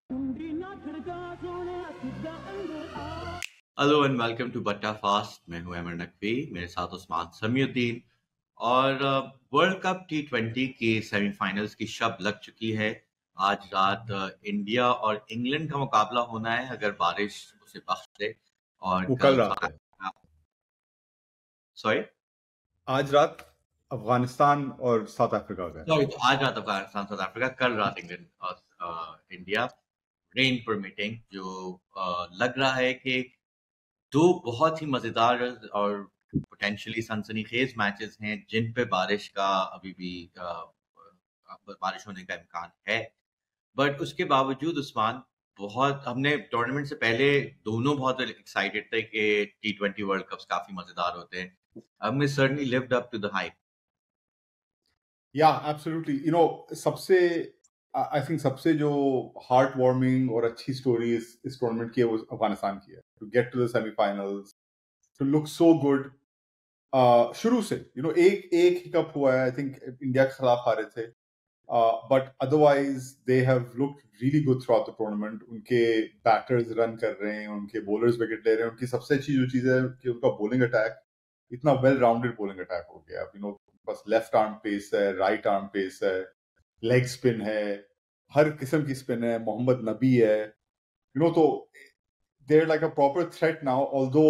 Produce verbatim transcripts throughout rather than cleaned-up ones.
Hello and welcome to बट्टा फास्ट। मैं हूं अमर नकवी, मेरे साथ उस्मान समीउद्दीन। और वर्ल्ड कप टी ट्वेंटी की सेमीफाइनल्स की शब लग चुकी है। आज रात अ, इंडिया और इंग्लैंड का मुकाबला होना है, अगर बारिश उसे बख्श दे। और वो कल कल रात है। सॉरी आज रात अफगानिस्तान और साउथ अफ्रीका का है। सॉरी तो आज रात अफगानिस्तान साउथ अफ्रीका, कल रात इंग्लैंड और अ, इंडिया। रेन परमिटिंग, जो अ, लग रहा है कि दो बहुत ही मजेदार और पोटेंशियली सनसनीखेज मैचेस हैं, जिन पे बारिश का अभी भी अ, अ, बारिश होने का इम्कान है। बट उसके बावजूद उस्मान, बहुत हमने टूर्नामेंट से पहले दोनों बहुत एक्साइटेड थे कि टी ट्वेंटी वर्ल्ड कप्स काफी मजेदार होते हैं। हमने certainly lived up to the hype. Yeah absolutely, you know सबसे आई थिंक सबसे जो हार्ट वार्मिंग और अच्छी स्टोरी इस इस टूर्नामेंट की है वो अफगानिस्तान की है। To get to the semifinals, to look so good. शुरू से यू नो एक एक हिकअप हुआ है, आई थिंक इंडिया के खिलाफ हारे थे, but otherwise they have looked really good throughout the tournament. उनके बैटर्स रन कर रहे हैं, उनके बॉलर्स विकेट ले रहे हैं। उनकी सबसे अच्छी जो चीज है कि उनका बॉलिंग अटैक इतना वेल राउंडेड बॉलिंग अटैक हो गया। यू नो बस लेफ्ट आर्म पेस है, राइट आर्म पेस है, लेग स्पिन है, हर किस्म की स्पिन है। मोहम्मद नबी है, यू नो तो there like a proper threat now. Although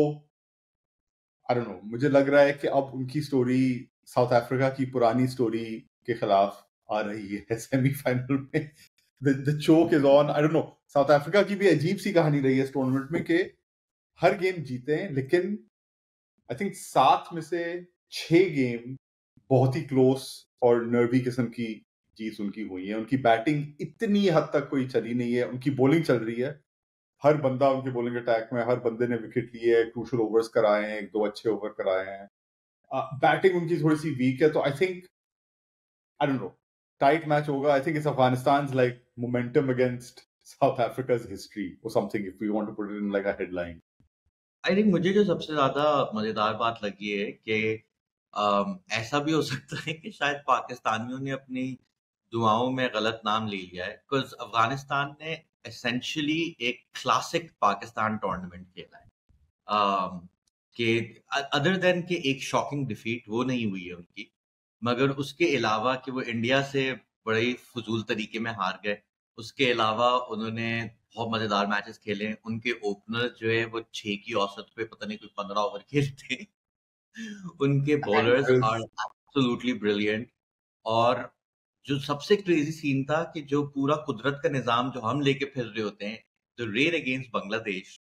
I don't know, मुझे लग रहा है कि अब उनकी स्टोरी साउथ अफ्रीका की पुरानी स्टोरी के खिलाफ आ रही है सेमीफाइनल में। The choke is on. I don't know, South Africa की भी अजीब सी कहानी रही है इस टूर्नामेंट में कि हर गेम जीते हैं, लेकिन आई थिंक सात में से छह गेम बहुत ही क्लोज और नर्वी किस्म की जीत उनकी हुई है। उनकी बैटिंग इतनी हद तक कोई चली नहीं है, उनकी बॉलिंग चल रही है। हर बंदा उनके बॉलिंग अटैक में, हर बंदे ने विकेट लिए है, क्रूशल ओवर्स कराए हैं, एक दो अच्छे ओवर कराए हैं। बैटिंग उनकी थोड़ी सी वीक है, तो I think I don't know, tight match होगा। I think it's Afghanistan like momentum against South Africa's history or something, if we want to put it in like a headline. I think मुझे जो सबसे ज्यादा मजेदार बात लगी है कि अम, ऐसा भी हो सकता है कि शायद पाकिस्तानियों ने अपनी दुआओं में गलत नाम ले लिया है, बिकॉज अफगानिस्तान ने एसेंशियली एक क्लासिक पाकिस्तान टूर्नामेंट खेला है। अम, कि अदर देन कि एक शॉकिंग डिफीट वो नहीं हुई है उनकी, मगर उसके अलावा कि वो इंडिया से बड़े ही फजूल तरीके में हार गए। उसके अलावा उन्होंने बहुत मजेदार मैचेस खेले। उनके ओपनर जो है वो छह की औसत पे पता नहीं कोई पंद्रह ओवर खेलते हैं। उनके bowlers are Anchors. Absolutely brilliant. और जो सबसे क्रेजी सीन था कि जो पूरा कुदरत का निजाम जो हम लेके फिर रहे होते हैं, the rain against Bangladesh,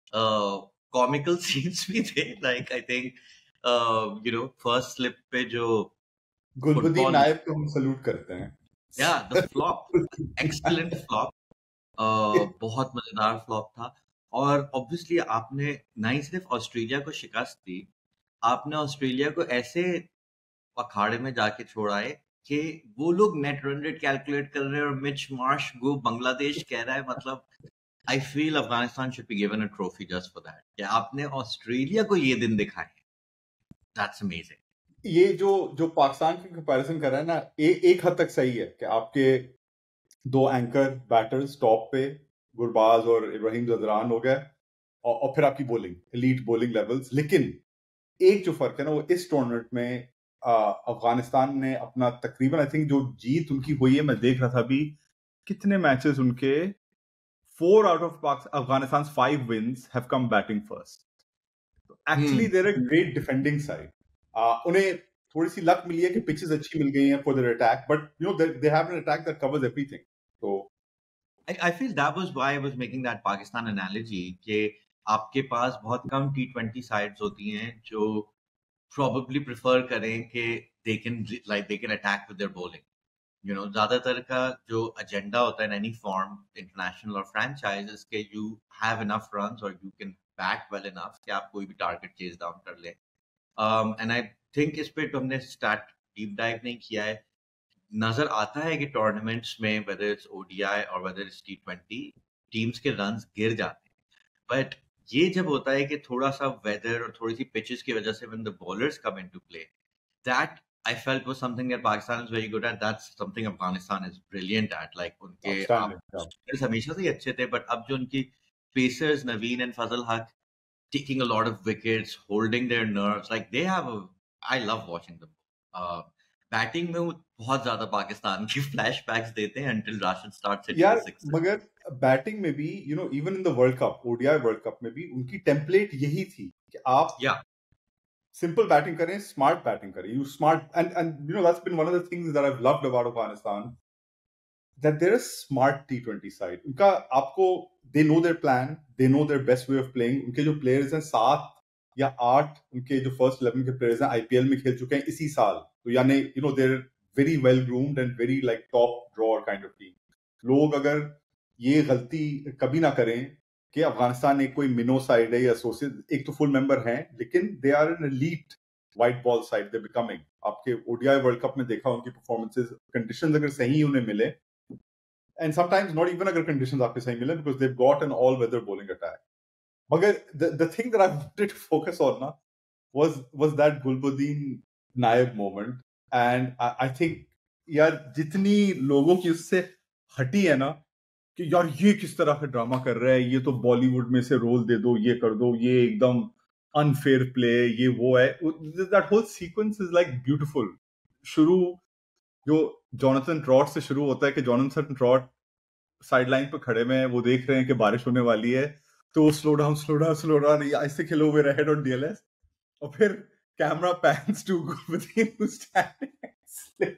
comical scenes भी थे। Like I think you know first slip पे जो गुलबदीन फुटबॉल, नायब को हम सल्यूट करते या द हैं। फ्लॉप, एक्सीलेंट फ्लॉप, बहुत मजेदार फ्लॉप था। और ऑब्वियसली आपने ना ही सिर्फ ऑस्ट्रेलिया को शिकस्त दी, आपने ऑस्ट्रेलिया को ऐसे अखाड़े में जाके छोड़ा है कि वो लोग नेट रन रेट कैलकुलेट कर रहे हैं और मिच मार्श गो बांग्लादेश कह रहा है। मतलब I feel Afghanistan should be given a trophy just for that, कि आपने ऑस्ट्रेलिया को ये दिन दिखाए। That's amazing. ये जो जो पाकिस्तान की कंपैरिजन कर रहा है ना, ए, एक हद तक सही है कि आपके दो एंकर बैटर्स टॉप पे, गुरबाज और इब्राहिम जदरान हो गए, और, और फिर आपकी बॉलिंग, एलीट बॉलिंग लेवल्स। लेकिन एक जो फर्क है ना, वो इस टूर्नामेंट में आ, अफगानिस्तान ने अपना तकरीबन, आई थिंक जो जीत उनकी हुई है, मैं देख रहा था अभी कितने मैचेस उनके, four out of Afghanistan five wins have come batting first. Actually hmm they're a great defending side. उन्हें थोड़ी सी लक मिली है कि पिचेस अच्छी मिल गई हैं for their attack, but you know they have an attack that covers everything. तो I, I feel that was why I was making that Pakistan analogy, कि आपके पास बहुत कम टी ट्वेंटी साइड्स होती हैं जो probably prefer करें कि they can like they can attack with their bowling. You know, ज्यादातर का जो एजेंडा होता है in any form, international or franchise, is कि you have enough runs or you can bat well enough कि आप कोई भी target chase down कर ले। um, and I think इस पे तो हमने stat deep dive नहीं किया है। नजर आता है कि टूर्नामेंट्स में वेदर इट्स ओडीआई और whether it's T twenty, teams के रन्स गिर जाते हैं। बट ये जब होता है कि थोड़ा सा वेदर और थोड़ी सी पिचेस की वजह से when the bowlers come into play, that I felt was something that Pakistan is very good at. That's something Afghanistan is brilliant at. Like उनके आप Outstanding. Yeah. spinners हमेशा से ही अच्छे थे, but अब जो उनकी pacers Naveen and Fazal Haq taking a lot of wickets, holding their nerves, like they have a. I love watching them. Uh, batting में वो बहुत ज्यादा पाकिस्तान की flashbacks देते हैं until Rashid starts hitting यार the sixes. मगर बैटिंग में भी you know even in the world cup ODI world cup में भी उनकी टेम्पलेट यही थी कि आप Yeah. सिंपल बैटिंग करें, स्मार्ट बैटिंग करें. You smart and and you know that's been one of the things that I have loved about Afghanistan, that there is smart T twenty side. उनका आपको they know their plan, they know their best way of playing. उनके जो players हैं सात या आठ उनके जो फर्स्ट इलेवन के प्लेयर्स हैं आईपीएल में खेल चुके हैं इसी साल. तो यानी you know they're very well groomed and very like top drawer kind of team. लोग अगर ये गलती कभी ना करें कि अफगानिस्तान एक कोई मिनो साइड है या एसोसिएट, एक तो फुल मेंबर हैं लेकिन they are an elite white ball side they becoming. आपके ओडीआई वर्ल्ड कप में देखा उनकी परफॉर्मेंसेस, कंडीशंस अगर सही उन्हें मिले, एंड समटाइम्स नॉट इवन अगर कंडीशंस आपके सही मिले, because they have got an all weather bowling attack. मगर the the thing that I wanted to focus on ना was was that Gulbuddin Naib moment. And I think यार जितनी लोगों की उससे हटी है ना कि यार ये किस तरह का ड्रामा कर रहा है, ये तो बॉलीवुड में से रोल दे दो, ये कर दो, ये एकदम अनफेयर प्ले, ये वो है. That whole sequence is like beautiful. शुरू जो जॉनथन ट्रॉट से शुरू होता है कि जॉनथन ट्रॉट साइड लाइन पे खड़े में वो देख रहे हैं कि बारिश होने वाली है, तो slow down slow down slow down ऐसे खेलो हुए हेड ऑन डीएलएस, और फिर camera pans to Gulbuddin standing.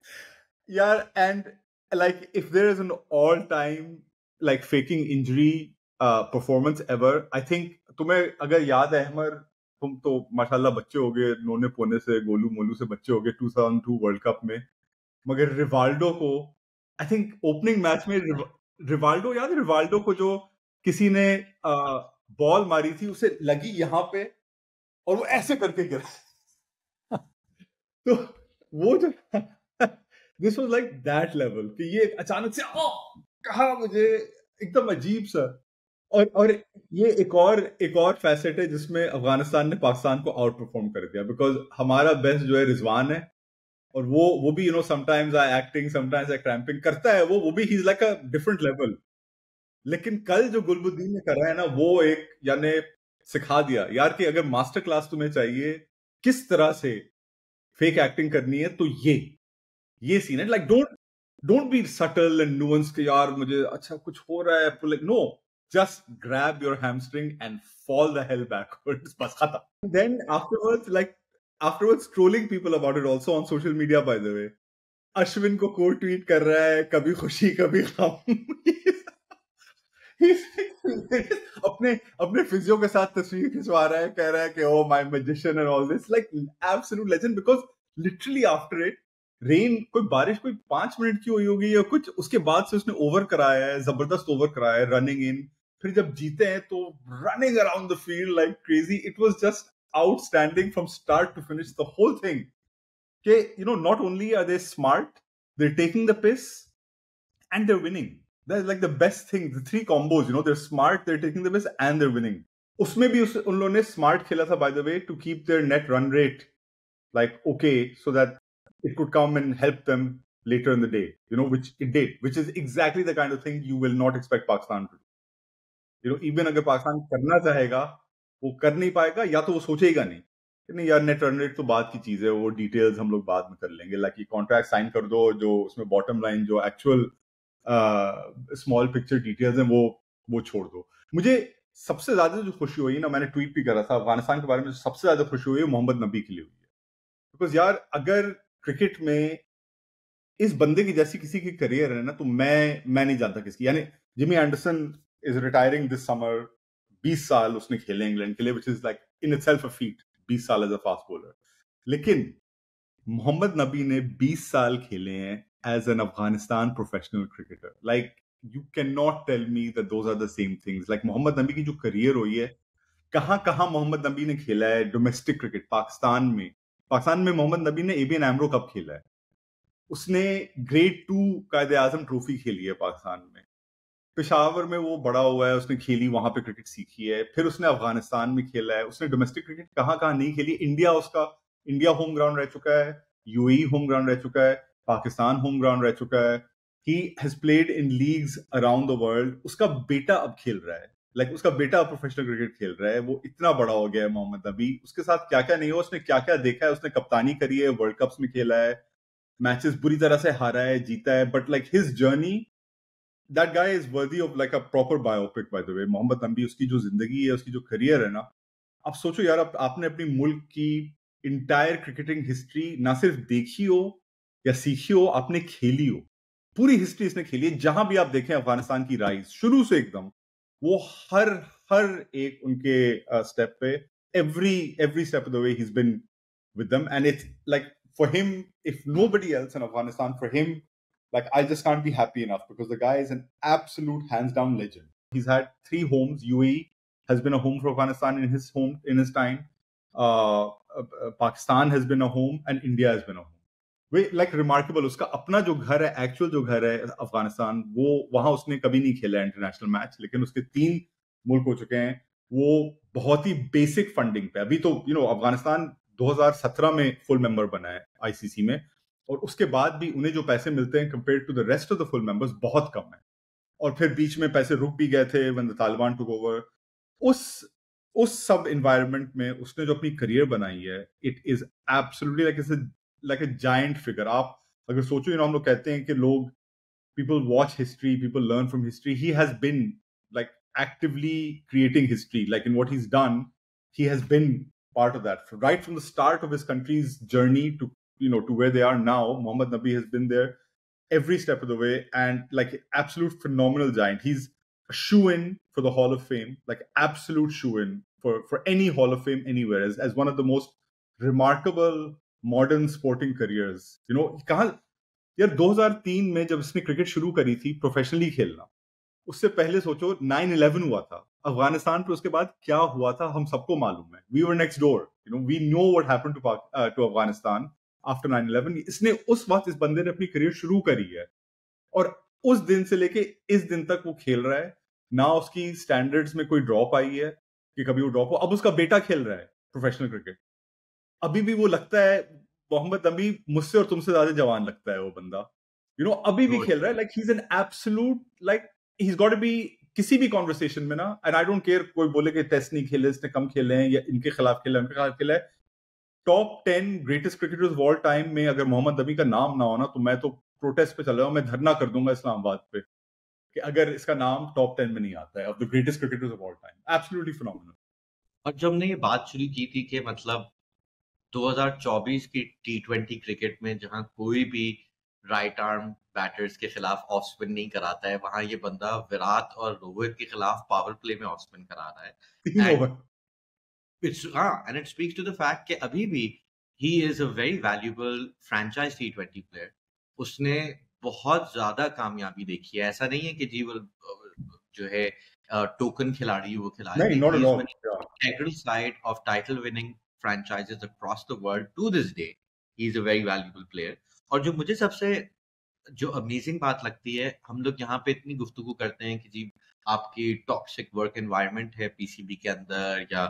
यार and like if there is an all time like faking injury uh, performance ever, I think तुम्हें अगर याद है अहमर, तुम तो माशाल्लाह बच्चे हो गए, नोने पोने से गोलू मोलू से बच्चे हो गए two thousand two world cup में. मगर रिवाल्डो को आई थिंक ओपनिंग मैच में रिवाल्डो याद है, रिवाल्डो को जो किसी ने बॉल uh, मारी थी उसे लगी यहाँ पे और वो ऐसे करके गिरा. तो वो जो this was like that level कि ये अचानक से ओ कहा मुझे एकदम अजीब सा. और और ये एक और एक और फैसेट है जिसमें अफगानिस्तान ने पाकिस्तान को आउट परफॉर्म कर दिया, बिकॉज हमारा बेस्ट जो है रिजवान है, और वो वो भी you know sometimes I acting sometimes I cramping करता है, वो वो भी he is like a different level. लेकिन कल जो गुलबुद्दीन ने करा है ना, वो एक यानी सिखा दिया यार कि अगर मास्टर क्लास तुम्हें चाहिए किस तरह से फेक एक्टिंग करनी है, तो ये ये सीन है. Like don't don't be subtle and nuance कि यार मुझे अच्छा कुछ हो रहा है, like no, just grab your hamstring and fall the hell backwards, बस खत्म. Then afterwards like afterwards trolling people about it also on social media. By the way Ashwin को कोट ट्वीट कर रहा है, कभी खुशी कभी गम. अपने अपने फिजियो के साथ तस्वीर खिंचवा रहा है, कह रहा है कि oh my magician and all this, like absolute legend. Because literally after it rain, कोई बारिश कोई पांच मिनट की हुई होगी या कुछ, उसके बाद से उसने ओवर कराया है, जबरदस्त ओवर कराया है, रनिंग इन. फिर जब जीते हैं तो running around the field like crazy. It was just outstanding from start to finish the whole thing. के you know not only are they smart, they are taking the piss and they are winning. That's like the best thing, the three combos, you know, they are smart, they are taking the piss and they are winning. उसमें भी उस, उन लोगों ने smart खेला था by the way, to keep their net run rate like okay, so that it could come and help them later in the day, you know, which it did, which is exactly the kind of thing you will not expect Pakistan to do. You know, even अगर पाकिस्तान करना चाहेगा वो कर नहीं पाएगा, या तो वो सोचेगा नहीं कि नहीं यार नेट रन रेट तो बात की चीज है, वो डिटेल्स हम लोग बाद में कर लेंगे, लाइक कॉन्ट्रैक्ट साइन कर दो, जो उसमें बॉटम लाइन जो एक्चुअल स्मॉल पिक्चर डिटेल्स हैं वो वो छोड़ दो. मुझे सबसे ज्यादा जो खुशी हुई ना, मैंने ट्वीट भी करा था, अफगानिस्तान के बारे में सबसे ज्यादा खुशी हुई है मोहम्मद नबी के लिए हुई है. बिकॉज यार अगर क्रिकेट में इस बंदे की जैसी किसी की करियर है ना, तो मैं मैं नहीं जानता किसकी. यानी Jimmy Anderson is retiring this summer. बीस साल उसने खेले इंग्लैंड के लिए, which is like in itself a feat, बीस साल एज अ फास्ट बॉलर. लेकिन मोहम्मद नबी ने बीस साल खेले हैं as an Afghanistan professional cricketer. Like you can not tell me that those are the same things. Like Mohammad Nabi की जो करियर हुई है, कहां कहां मोहम्मद नबी ने खेला है डोमेस्टिक क्रिकेट. पाकिस्तान में पाकिस्तान में मोहम्मद नबी ने एबीएन एमरो कप खेला है, उसने ग्रेड टू कायदे आजम ट्रॉफी खेली है पाकिस्तान में, पेशावर में वो बड़ा हुआ है, उसने खेली, वहां पे क्रिकेट सीखी है. फिर उसने अफगानिस्तान में खेला है, उसने डोमेस्टिक क्रिकेट कहां कहां नहीं खेली. इंडिया उसका इंडिया होम ग्राउंड रह चुका है, यूएई होम ग्राउंड रह चुका है, पाकिस्तान होम ग्राउंड रह चुका है, he has played in leagues around the world. उसका बेटा अब खेल रहा है, लाइक like, उसका बेटा प्रोफेशनल क्रिकेट खेल रहा है, वो इतना बड़ा हो गया है मोहम्मद नबी, उसके साथ क्या क्या नहीं हुआ, उसने क्या क्या देखा है, उसने कप्तानी करी है, वर्ल्ड कप्स में खेला है, मैचेस बुरी तरह से हारा है, जीता है, but like his journey, that guy is worthy of like a proper biopic by the way. Mohammad Nabi, उसकी जो जिंदगी है, उसकी जो करियर है ना, आप सोचो यार, आप, आपने अपनी मुल्क की इंटायर क्रिकेटिंग हिस्ट्री ना सिर्फ देखी हो या सीखी हो, आपने खेली हो. पूरी हिस्ट्री इसने खेली है. जहां भी आप देखें अफगानिस्तान की राइज शुरू से एकदम, वो हर हर एक उनके स्टेप पे, every every step of the way he is been with them. And it's like for him, if nobody else in Afghanistan, for him, like I just can't be happy enough, because the guy is an absolute hands down legend. He's had three homes. U A E has been a home for Afghanistan in his home in his time. Uh, uh, Pakistan has been a home, and India has been a home. Way like remarkable. उसका अपना जो घर है, actual जो घर है अफगानिस्तान, वो वहां उसने कभी नहीं खेला इंटरनेशनल मैच, लेकिन उसके तीन मुल्क हो चुके हैं. वो बहुत ही बेसिक फंडिंग पे, अभी तो यू नो अफगानिस्तान दो हज़ार सत्रह में फुल मेंबर बना है आईसीसी में, और उसके बाद भी उन्हें जो पैसे मिलते हैं compare to the rest of the full members बहुत कम है. और फिर बीच में पैसे रुक भी गए थे when the Taliban took over. उस उस सब एनवायरनमेंट में उसने जो अपनी करियर बनाई है, it is absolutely like it's like a giant figure. आप अगर सोचो, यू नो हम लोग कहते हैं कि लोग, people watch history, people learn from history. He has been like actively creating history, like in what he is done, he has been part of that right from the start of his country's journey to, you know, to where they are now. Mohammad Nabi has been there every step of the way, and like absolute phenomenal giant. He's a shoe-in for the Hall of Fame, like absolute shoe-in for for any Hall of Fame anywhere, as, as one of the most remarkable modern sporting careers. You know, कहाँ यार दो हज़ार तीन में जब इसने cricket शुरू करी थी प्रोफेशनली खेलना, उससे पहले सोचो नाइन इलेवन हुआ था अफगानिस्तान पे, उसके बाद क्या हुआ था हम सबको मालूम है. We were next door, you know, we know what happened to to Afghanistan after nine eleven. इसने उस वक्त, इस बंदे ने अपनी करियर शुरू करी है, और उस दिन से लेके इस दिन तक वो खेल रहा है. ना उसकी स्टैंडर्ड्स में कोई ड्रॉप आई है कि कभी वो ड्रॉप हो. अब उसका बेटा खेल रहा है प्रोफेशनल क्रिकेट, अभी भी वो लगता है मोहम्मद नबी मुझसे और तुमसे ज्यादा जवान लगता है वो बंदा, यू नो, अभी भी खेल रहा है. Like he is an absolute, like he's got to be किसी भी कॉन्वर्सेशन में ना, एंड आई डोंट केयर कोई बोले कि टेस्ट नहीं खेले, इसने कम खेले हैं, या इनके खिलाफ खेला, उनके खिलाफ खेला है, top ten greatest cricketers of all time में अगर मोहम्मद नबी का नाम ना हो ना, तो मैं तो प्रोटेस्ट पे चल रहा हूं, मैं धरना कर दूंगा इस्लामाबाद पे कि अगर इसका नाम टॉप टेन में नहीं आता है of the greatest cricketers of all time. Absolutely phenomenal. और जब हमने ये बात शुरू की थी कि मतलब दो हज़ार चौबीस की टी ट्वेंटी क्रिकेट में जहां कोई भी राइट आर्म बैटर्स के खिलाफ ऑफ स्पिन नहीं कराता है, वहां ये बंदा विराट और रोहित के खिलाफ पावर प्ले में ऑफ स्पिन करा रहा है. तीन एंड ओवर. इट्स हाँ, and it speaks to the fact कि अभी भी he is a very valuable franchise T twenty player. उसने बहुत ज्यादा कामयाबी देखी है. ऐसा नहीं है कि जी वो जो है टोकन खिलाड़ी वो खिलाड़ी. नहीं, not at all. Integral side of title winning franchises across the world to this day. He is a very valuable player. और जो मुझे सबसे जो अमेजिंग बात लगती है, हम लोग यहाँ पे इतनी गुफ्तगू करते हैं कि जी आपकी टॉक्सिक वर्क एनवायरनमेंट है पीसीबी के अंदर, या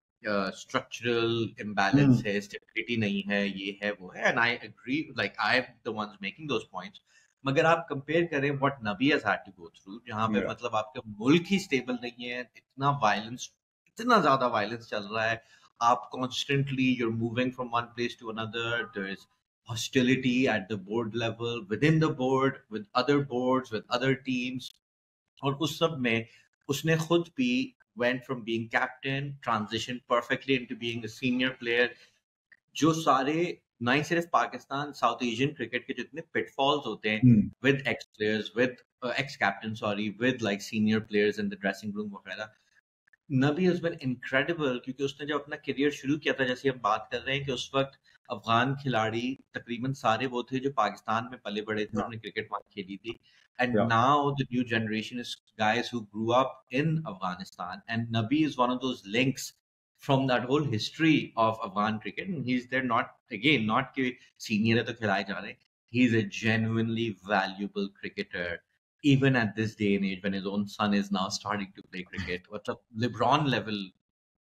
स्ट्रक्चरल इम्बैलेंस है, स्टेबिलिटी नहीं है, ये है वो है, and I agree, like I am the ones making those points. मगर आप कंपेयर करें what Nabi has had to go through, जहाँ पे Yeah. मतलब आपका मुल्क ही स्टेबल नहीं है, इतना वायलेंस, इतना ज्यादा वायलेंस चल रहा है, आप constantly you are moving from one place to another, there is hostility at the board level, within the board, with other boards, with other teams. और उस सब में उसने खुद भी went from being captain, transitioned perfectly into being a senior player. जो सारे ना ही सिर्फ पाकिस्तान, साउथ एशियन क्रिकेट के जितने पिटफॉल्स होते हैं Hmm. with ex players, with uh, ex captain, sorry, with like senior players in the dressing room वगैरह, नबी has been incredible. क्योंकि उसने जब अपना करियर शुरू किया था, जैसे हम बात कर रहे हैं कि उस वक्त अफगान खिलाड़ी तकरीबन सारे वो थे जो पाकिस्तान में पले बड़े थे, उन्होंने क्रिकेट वहां खेली थी. And Yeah. Now the new generation is guys who grew up in Afghanistan, and Nabi is one of those links from that whole history of Afghan cricket. And he's there not, again, not कि senior है तो खिलाए जा रहे हैं. He's a genuinely valuable cricketer, even at this day and age when his own son is now starting to play cricket. What's a LeBron level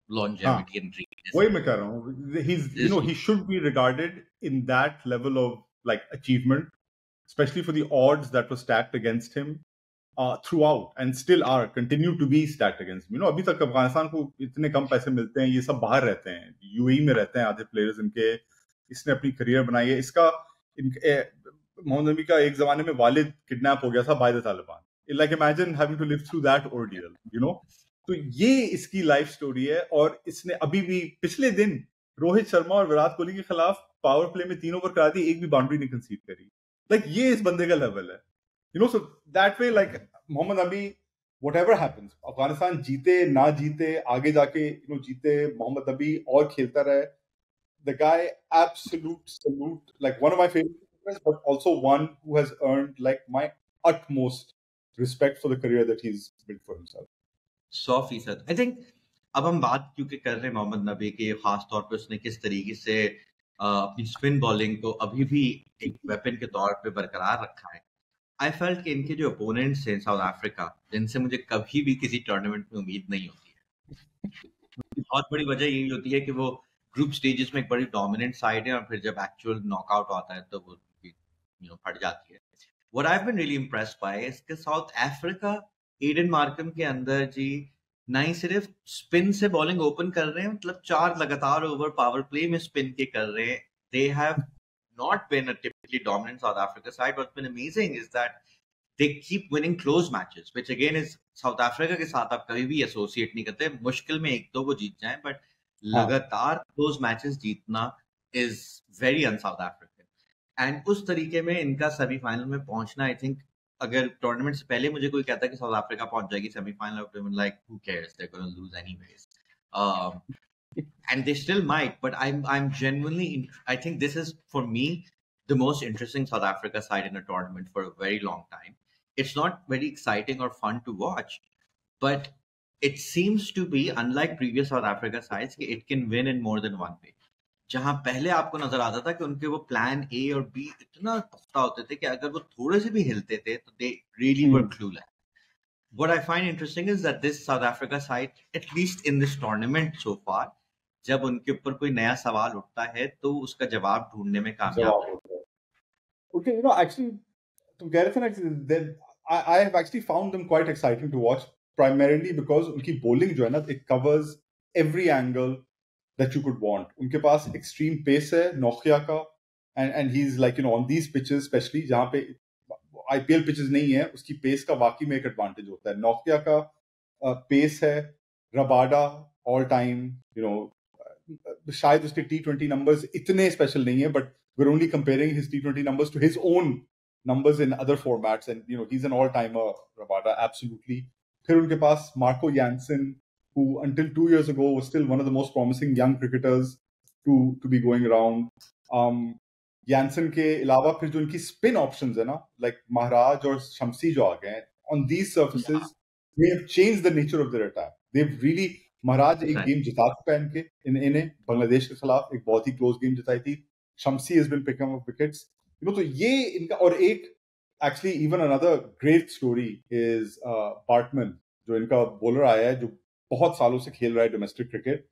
longevity and greatness. वही मैं कह रहा हूँ, he's you know he should be regarded in that level of like achievement, especially for the odds that were stacked against him uh, throughout and still are continue to be stacked against him. You know अभी तक अफगानिस्तान को इतने कम पैसे मिलते हैं, ये सब बाहर रहते हैं, यूएई में रहते हैं आधे प्लेयर्स इनके, इसने अपनी करियर बनाई है, इसका मोहम्मद नबी का एक जमाने में वालिद किडनैप हो गया था by the Taliban. Like imagine having to live through that ordeal, you know. तो ये इसकी लाइफ स्टोरी है, और इसने अभी भी पिछले दिन रोहित शर्मा और विराट कोहली के खिलाफ पावर प्ले में तीन ओवर करा दी, एक भी बाउंड्री नहीं कंसीड करी. लाइक like, ये इस बंदे का लेवल है, you know. So that way like Mohammad Nabi, whatever happens, Afghanistan जीते ना जीते, आगे जाके यू नो जीते, मोहम्मद नबी और खेलता रहे. The guy absolute salute, like one of my favourite, but also one who has earned like my utmost respect for the career that he's built for himself. सौ फीसद. आई थिंक अब हम बात क्योंकि कर रहे हैं मोहम्मद नबी के, खास तौर पे उसने किस तरीके से अपनी स्पिन बॉलिंग को अभी भी एक वेपन के तौर पे बरकरार रखा है. आई फेल्ट कि इनके जो ओपोनेंट्स हैं साउथ अफ्रीका, जिनसे मुझे कभी भी किसी टूर्नामेंट में उम्मीद नहीं होती है, बहुत बड़ी वजह यही होती है कि वो ग्रुप स्टेजेस में एक बड़ी डोमिनेंट साइड है, और फिर जब एक्चुअल नॉकआउट आता है तो वो यू नो फट जाती है. What I've been really impressed by is कि साउथ अफ्रीका एडन मार्कम के अंदर जी ना ही सिर्फ स्पिन से बॉलिंग ओपन कर रहे हैं, मतलब चार लगातार ओवर पावर प्ले में स्पिन के कर रहे हैं. They have not been a typically dominant South Africa side. What's been amazing is that they keep winning close matches, which again is South Africa के साथ आप कभी भी एसोसिएट नहीं करते. मुश्किल में एक दो वो जीत जाएं, बट लगातार क्लोज मैचेस जीतना is very un South African. And उस तरीके में इनका सेमीफाइनल में पहुंचना, आई थिंक अगर टूर्नामेंट से पहले मुझे कोई कहता कि साउथ अफ्रीका पहुंच जाएगी semifinal, I would like who cares, they are gonna lose anyways, and they still might. But I am I am genuinely, I think this is for me the most interesting South Africa side in a tournament for a very long time. It's not very exciting और fun to watch, but it seems to be unlike previous South Africa sides कि it can win in more then one way. जहां पहले आपको नजर आता था कि उनके वो प्लान ए और बी इतना पुख्ता होते थे कि अगर वो थोड़े से भी हिलते थे तो they really were clueless. What I find interesting is that this South Africa side, at least in this tournament so far, जब उनके ऊपर कोई नया सवाल उठता है तो उसका जवाब ढूंढने में कामयाब है. Okay, you know, actually, to Gareth, then I, I have actually found them quite exciting to watch, primarily because उनकी bowling जो है ना, it covers every angle that you could want. उनके पास extreme pace है नोकिया का, and and he's like you know on these pitches especially जहाँ पे I P L pitches नहीं है, उसकी pace का वाकई में एक advantage होता है. नोकिया का uh, pace है, Rabada all time, you know, uh, शायद उसके T twenty numbers इतने special नहीं है, but we're only comparing his T twenty numbers to his own numbers in other formats, and you know he's an all timer, Rabada absolutely. फिर उनके पास Marco Jansen, who until two years ago was still one of the most promising young cricketers to to be going around. Um, Jansen के अलावा फिर जो उनकी spin options है ना, like महाराज और शमसी जो आ गए, on these surfaces, yeah. they have changed the nature of their attack. They've really, महाराज एक गेम जिता चुका है इनके इन इन्हें बांग्लादेश के खिलाफ एक बहुत ही क्लोज गेम जिताई थी. शमसी has been picking up wickets. You know, तो ये इनका, और एक actually even another great story is uh, Bartman, जो इनका bowler आया है, जो बहुत सालों से खेल रहा है डोमेस्टिक क्रिकेट,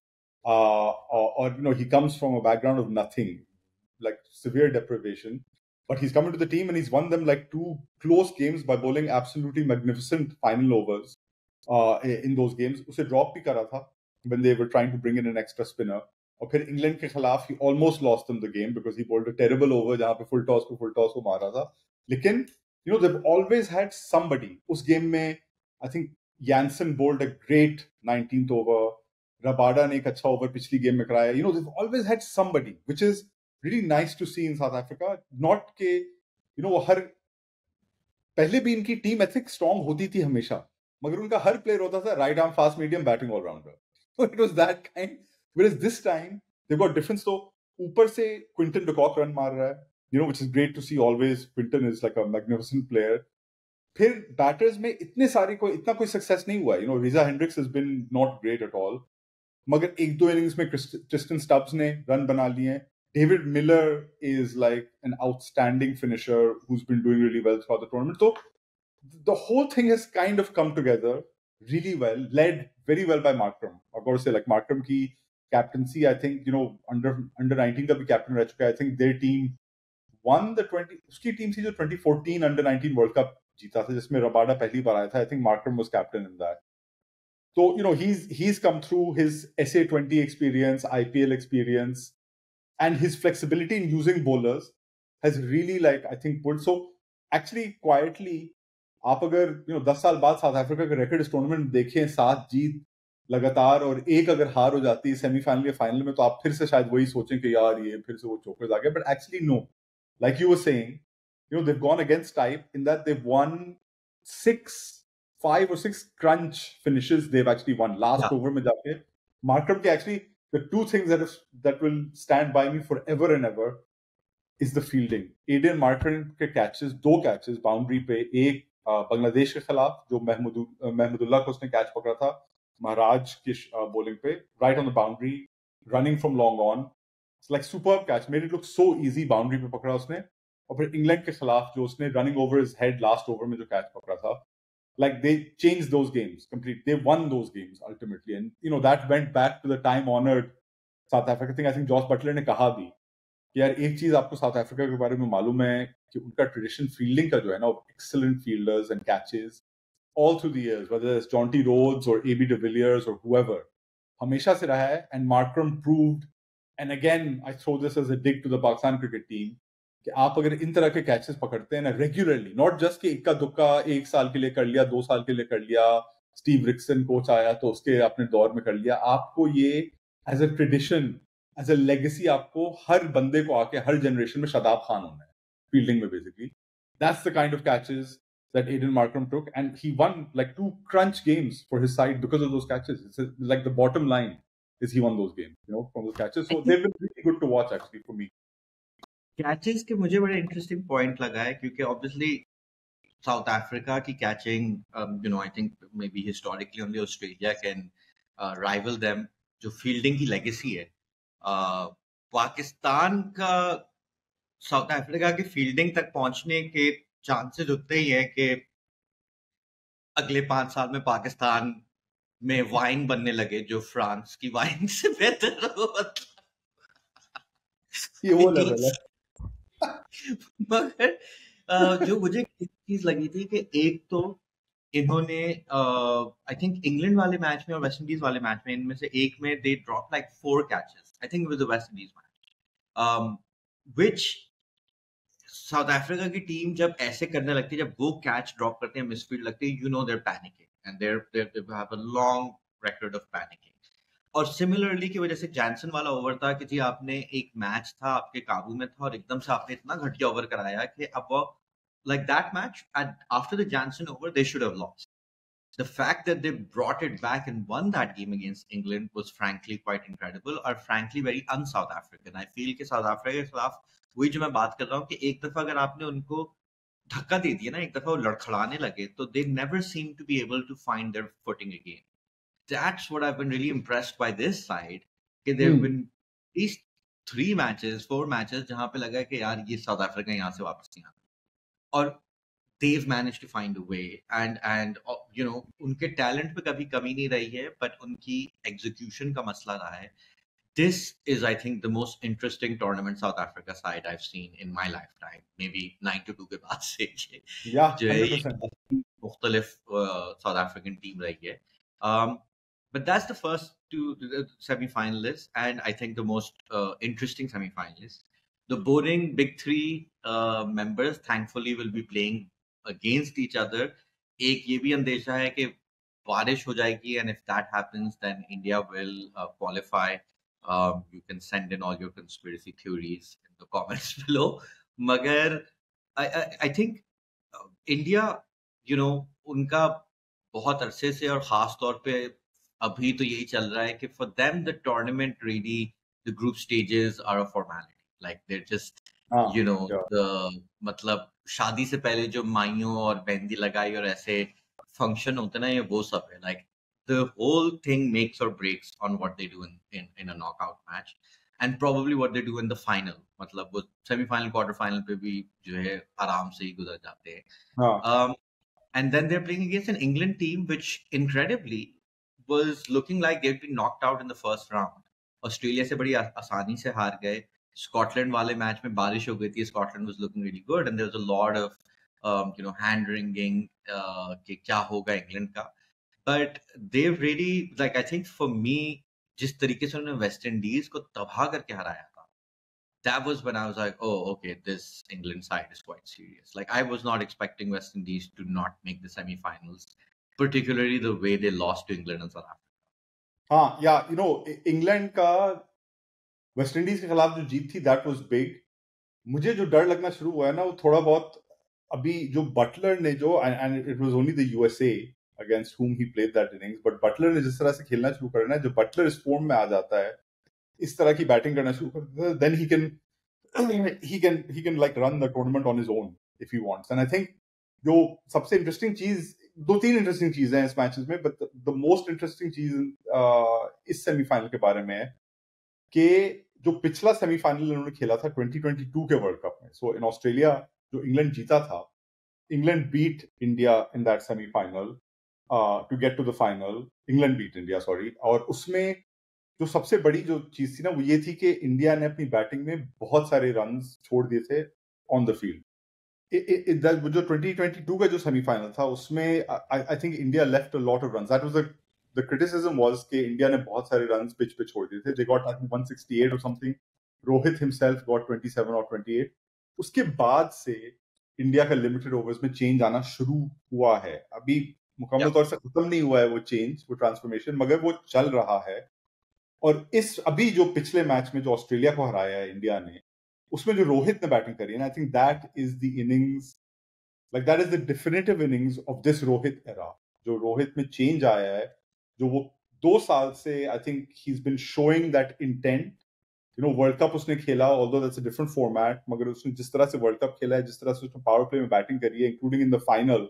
और you know he comes from a background of nothing, like severe deprivation, but he's come into the team and he's won them like two close games by bowling absolutely magnificent final overs uh, in those games. उसे drop भी करा था when they were trying to bring in an extra spinner, और फिर England के खिलाफ he almost lost them the game because he bowled a terrible over जहाँ पे full toss पे full toss को मारा था. लेकिन you know they've always had somebody. उस गेम में I think Jansen bowled a great nineteenth over. Rabada ने एक अच्छा ओवर पिछली गेम में कराया. You know, they've always had somebody, which is really nice to see in South Africa. Not के, you know, हर पहले भी इनकी टीम एथिक स्ट्रॉन्ग होती थी हमेशा, मगर उनका हर प्लेयर होता था right arm fast medium batting allrounder. So it was that kind. Whereas this time they've got difference. तो ऊपर से Quinton de Kock रन मार रहा है, you know, which is great to see always. Quinton is like a magnificent player. फिर batters में इतने सारे कोई इतना कोई सक्सेस नहीं हुआ. You know Reeza Hendricks has been not great at all, मगर एक दो इनिंग्स में क्रिस्टन स्टब्स ने रन बना लिए. David Miller is like an outstanding finisher who's been doing really well throughout the tournament. So the whole thing has kind of come together really well, led very well by Markram. I've got to say, like Markram ki captaincy, I think, you know, under under nineteen का भी captain रह चुका है. I think their team won the twenty. उसकी team थी जो twenty fourteen under nineteen World Cup जीता था, जिसमें रबाडा पहली बार आया था. I think Markram was captain in that. So, you know, he's he's come through his S A twenty experience, I P L experience, and his flexibility in using bowlers has really, like, I think, put. So, actually, quietly, आप अगर you know दस साल बाद South Africa का record इस tournament में देखें, सात जीत लगातार और एक अगर हार हो जाती है सेमीफाइनल या फाइनल में, तो आप फिर से शायद वही सोचें कि यार ये फिर से वो चोकर्स आ गए. But actually no, like you were saying, you know, they've gone against type in that they've won six, five or six crunch finishes. They've actually won last Yeah. over में जाके. Markram के actually the two things that is, that will stand by me forever and ever is the fielding. Aiden Markram के catches, दो catches boundary पे, एक बांग्लादेश के खिलाफ जो महमूद महमूदुल्लाह को उसने कैच पकड़ा था महाराज की बॉलिंग पे, right on the boundary, running from long on. It's like superb catch, made it look so easy. Boundary पे पकड़ा उसने. और फिर इंग्लैंड के खिलाफ जो उसने running over his head last over में जो कैच पकड़ा था, like they changed those games completely. They won those games ultimately, and you know that went back to the time honored South Africa thing. I think Josh Butler ने कहा भी कि यार एक चीज आपको साउथ अफ्रीका के बारे में मालूम है कि उनका ट्रेडिशन फील्डिंग का जो है ना, excellent fielders and catches all through the years, whether it's Jonty Rhodes or A B de Villiers or whoever, हमेशा से रहा है. And Markram proved, and again I throw this as a dig to the Pakistan cricket team, कि आप अगर इन तरह के catches पकड़ते हैं ना रेगुलरली, नॉट जस्ट कि इक्का दुक्का एक साल के लिए कर लिया, दो साल के लिए कर लिया, स्टीव रिक्सन कोच आया तो उसके अपने दौर में कर लिया, आपको ये as a tradition, as a legacy, आपको हर बंदे को आके हर जनरेशन में शादाब खान होना है फील्डिंग में. Basically that's the kind of catches that Aiden Markram took, and he won like two crunch games for his side because of those catches. It's like the bottom line is he won those games, you know, from those catches. So they've been really good to watch actually for me. Catches के मुझे बड़ा interesting point लगा है क्योंकि obviously South Africa की catching, you know, I think maybe historically only Australia can rival them जो fielding की legacy है. uh, पाकिस्तान का साउथ अफ्रीका की फील्डिंग तक पहुंचने के चांसेस उतने ही है कि अगले पांच साल में पाकिस्तान में वाइन बनने लगे जो फ्रांस की वाइन से बेहतर हो. ये वो लेवल है. मगर जो मुझे चीज लगी थी कि एक तो इन्होंने आई थिंक इंग्लैंड वाले मैच में और वेस्ट इंडीज वाले मैच में, इनमें से एक में they drop like four catches, I think with the West Indies match, which South Africa की टीम जब ऐसे करने लगती है, जब वो कैच ड्रॉप करते हैं मिसफील्ड लगती है, you know there panicking and there they have a long record of panicking. और सिमिलरली की वजह से जैनसन वाला ओवर था कि जी आपने एक मैच था आपके काबू में था और एकदम से आपने इतना घटिया ओवर कराया कि अब वो like that match after the Jansen over they should have lost. The fact that they brought it back and won that game against England was frankly quite incredible or frankly very un-South African. I feel कि South Africa के खिलाफ वही जो मैं बात कर रहा हूँ कि एक दफा अगर आपने उनको धक्का दे दिया ना, एक दफा वो लड़खड़ाने लगे, तो they never seem to be able to find their footing again. That's what I've been really impressed by this side. कि there have Hmm. been at least three matches, four matches जहाँ पे लगा कि यार ये South Africa यहाँ से वापस नहीं आता, और they've managed to find a way and and uh, you know उनके talent पे कभी कमी नहीं रही है, but उनकी execution का मसला रहा है. This is, I think, the most interesting tournament South Africa side I've seen in my lifetime. Maybe nine to two के बाद से ये Yeah, जो है one hundred ये percent. काफी मुख्तलिफ South African team रही है. Um, but that's the first two uh, semi-finalists, and I think the most uh, interesting semi-finalists. The boring big three uh, members, thankfully, will be playing against each other. एक ये भी अंदेशा है कि बारिश हो जाएगी, and if that happens, then India will uh, qualify. Um, you can send in all your conspiracy theories in the comments below. मगर I, I, I think uh, India, you know, उनका बहुत अरसे से और खास तौर पे अभी तो यही चल रहा है कि for them the tournament really, the group stages are a formality. Like they're just, हाँ, you know, yeah. the मतलब शादी से पहले जो माइयों और मेहंदी लगाई और ऐसे फंक्शन होते ना, ये वो सब है. Like the whole thing makes or breaks on what they do in in, in a knockout match, and probably what they do in the final. मतलब वो semi-final, quarter final पे भी जो है आराम से ही गुजर जाते हैं. हाँ. Um, And then they're playing against an England team which incredibly was looking like they'd been knocked out in the first round. Australia से बड़ी आ- आसानी से हार गए. स्कॉटलैंड वाले मैच में बारिश हो गई थी. Scotland was looking really good and there was a lot of you know hand wringing कि क्या होगा इंग्लैंड का. But they really like I think for me जिस तरीके से उन्होंने वेस्ट इंडीज को तबाह करके हराया था, that was when I was like, oh, okay, this England side is quite serious. Like, I was not expecting West Indies to not make the semi-finals, particularly the way they lost to England and South Africa. हाँ, yeah you know England का West Indies के खिलाफ जो जीत थी that was big. मुझे जो डर लगना शुरू हुआ है ना वो थोड़ा बहुत अभी जो बटलर ने जो and it was only the USA against whom he played that innings, but Buttler ने जिस तरह से खेलना शुरू करना है, जब बटलर इस फॉर्म में आ जाता है, इस तरह की बैटिंग करना शुरू करता है, then he can he can he can like run the tournament on his own if he wants. And I think जो सबसे इंटरेस्टिंग चीज, दो तीन इंटरेस्टिंग चीजें हैं इस मैचेस में, बट द मोस्ट इंटरेस्टिंग चीज इस सेमीफाइनल के बारे में है कि जो पिछला सेमीफाइनल इन्होंने खेला था ट्वेंटी ट्वेंटी टू के वर्ल्ड कप में, सो इन ऑस्ट्रेलिया जो इंग्लैंड जीता था, England beat India in that semifinal to get to the final. England beat India, sorry. और उसमें जो सबसे बड़ी जो चीज थी ना वो ये थी कि इंडिया ने अपनी बैटिंग में बहुत सारे रन्स छोड़ दिए थे ऑन द फील्ड. जो ट्वेंटी ट्वेंटी टू का जो सेमीफाइनल था उसमें I think India left a lot of runs. That was the criticism was कि इंडिया ने बहुत सारे रन्स पिच पे छोड़ दिए थे. They got I think one sixty eight और something. Rohit himself got twenty seven और ट्वेंटी एट. उसके बाद से इंडिया का लिमिटेड ओवर्स में चेंज आना शुरू हुआ है. अभी मुकम्मल Yeah. तौर से खत्म नहीं हुआ है वो चेंज, वो ट्रांसफॉर्मेशन, मगर वो चल रहा है. और इस अभी जो पिछले मैच में जो ऑस्ट्रेलिया को हराया है इंडिया ने, उसमें जो रोहित ने बैटिंग करी है, I think that is the innings, like that is the definitive innings of this Rohit era. जो रोहित में चेंज आया है, जो वो दो साल से I think he is been showing that intent. You know World Cup उसने खेला, although that's a different format, मगर उसने जिस तरह से वर्ल्ड कप खेला है, जिस तरह से उसने पावर प्ले में बैटिंग करी है, इंक्लूडिंग इन द फाइनल,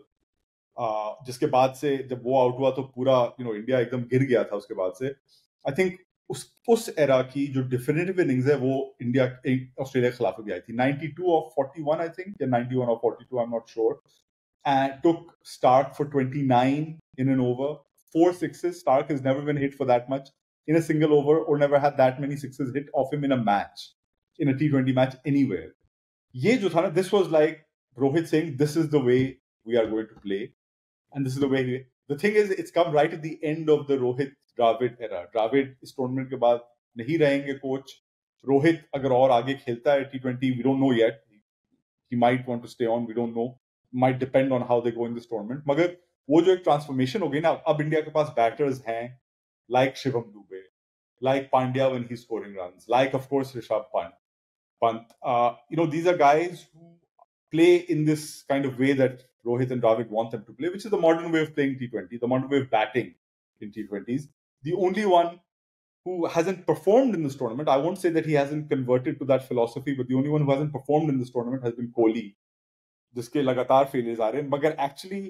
जिसके बाद से जब वो आउट हुआ तो पूरा यू नो इंडिया एकदम गिर गया था उसके बाद से. आई थिंक उस उस एरा की जो डिफिनेटिव इनिंग्स है वो इंडिया ऑस्ट्रेलिया के खिलाफ भी आई थी. Ninety two of forty one I think, या ninety one of forty two, I am not sure. And took Starc for twenty nine in an over, four sixes. Stark has never been hit for that much in a single over, or never had that many sixes hit off him in a match, in a T twenty match anywhere. ये जो था ना, this was like Rohit saying this is the way we are going to play, and this is the way he, the thing is it's come right at the end of the Rohit Dravid era. Dravid इस tournament के बाद नहीं रहेंगे coach. Rohit अगर और आगे खेलता है T twenty, we don't know yet, he might want to stay on, we don't know, might depend on how they go in this tournament. मगर वो जो एक ट्रांसफॉर्मेशन हो गई ना, अब इंडिया के पास बैटर्स हैं like Shivam Dube, like Pandya when he's scoring runs, like of course Rishabh Pant. Pant, uh, you know, these are guys who play in this kind of way that Rohit and Dravid want them to play, which is the modern way of playing T twenty, the modern way of batting in T twenties. The only one who hasn't performed in this tournament, I won't say that he hasn't converted to that philosophy, but the only one who hasn't performed in this tournament has been Kohli, जिसके लगातार failures आ रहे हैं. मगर actually,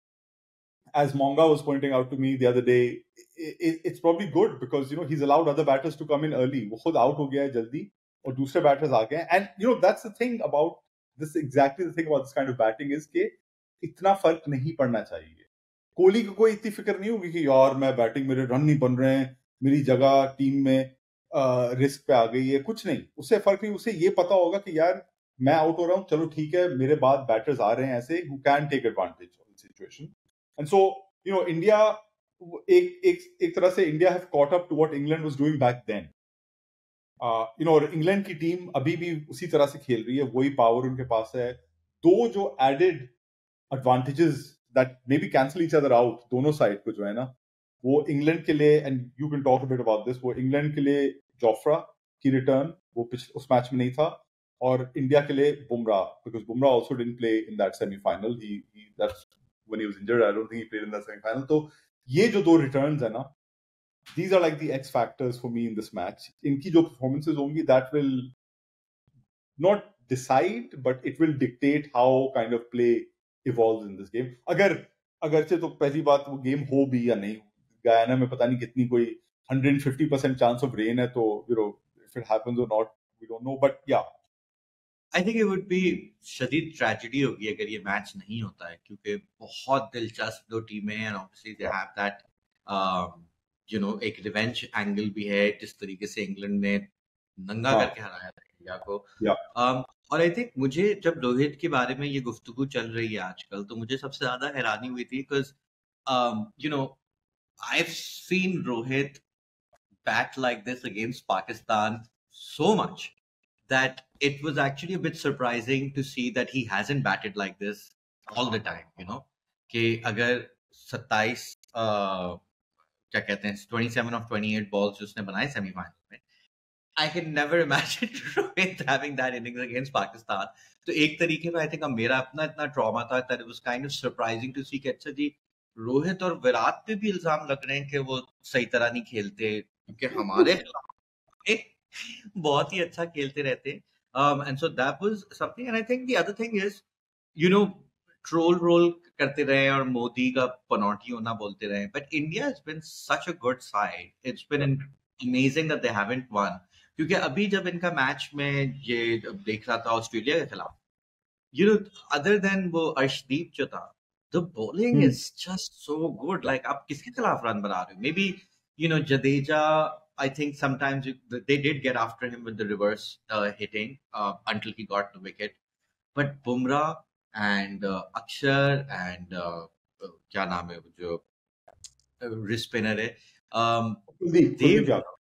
as Monga was pointing out to me the other day, it, it's probably good because you know he's allowed other batters to come in early. वो खुद out हो गया है जल्दी और दूसरे batters आ गए. And you know that's the thing about this, exactly the thing about this kind of batting is कि इतना फर्क नहीं पड़ना चाहिए. कोहली को कोई इतनी फिक्र नहीं होगी कि यार मैं बैटिंग, मेरे रन नहीं बन रहे हैं, मेरी जगह टीम में रिस्क पे आ गई है, कुछ नहीं. उससे फर्क नहीं. उसे ये पता होगा कि यार मैं आउट हो रहा हूँ, चलो ठीक है, मेरे बाद बैटर्स आ रहे हैं ऐसे who can take advantage of the situation. And so, you know, India, एक एक एक तरह से India have caught up to what England was doing back then. Uh, you know, England की टीम अभी भी उसी तरह से खेल रही है, वही पावर उनके पास है. दो जो added advantages that maybe cancel each other out, दोनों साइड को जो है ना, वो इंग्लैंड के लिए, and you can talk a bit about this, वो इंग्लैंड के लिए जोफ्रा की रिटर्न वो पिछले उस मैच में नहीं था, और इंडिया के लिए Bumrah, because Bumrah also didn't play in that semifinal. He he that's when he was injured. I don't think he played in the semi-final. So, ये जो दो returns है ना, these are like the X factors for me in this match. इनकी जो performances होंगी, that will not decide, but it will dictate how kind of play evolves in this game. अगर अगरचे तो पहली बात वो गेम हो भी या नहीं, गयाना में पता नहीं कितनी कोई one hundred fifty percent chance of rain है, तो you know if it happens or not we don't know, but yeah, I think it would be शदीद ट्रेजेडी होगी अगर ये मैच नहीं होता है, क्योंकि बहुत दिलचस्प दो टीमें हैं, and obviously they have that you know एक रिवेंज एंगल भी है, जिस तरीके से इंग्लैंड ने नंगा हाँ करके हराया था इंडिया को। या um, और आई थिंक मुझे जब रोहित के बारे में ये गुफ्तगू चल रही है आजकल, तो मुझे सबसे ज्यादा हैरानी हुई थी, because you know I have seen Rohit bat like this against Pakistan so much that it was actually a bit surprising to see that he hasn't batted like this all the time, you know, कि अगर सत्ताईस क्या कहते हैं twenty-seven of twenty-eight balls जो उसने बनाए semifinal में, I can never imagine Rohit having that innings against Pakistan. तो एक तरीके में I think मेरा अपना इतना ट्रॉमा था that it was kind of surprising to see कि अच्छा जी रोहित और विराट पे भी इल्जाम लग रहे हैं कि वो सही तरह नहीं खेलते, क्योंकि हमारे खिलाफ बहुत ही अच्छा खेलते रहते। um, and so that was something, and I think the other thing is, you know, troll रोल करते रहे और मोदी का पनौटी होना बोलते रहे, but India has been such a good side. It's been amazing that they haven't won. क्योंकि अभी जब इनका मैच में ये देख रहा था ऑस्ट्रेलिया के खिलाफ, you know, other than वो अर्शदीप जो था, the bowling is just so good. Like आप किसके खिलाफ रन बना रहे हो? Maybe, you know, Jadeja, I think sometimes they did get after him with the reverse uh, hitting uh, until he got the wicket. But Bumrah and uh, Akshar and uh, uh, क्या नाम है वो जो wrist spinner है, um, Kuldeep they Kuldeep Yadav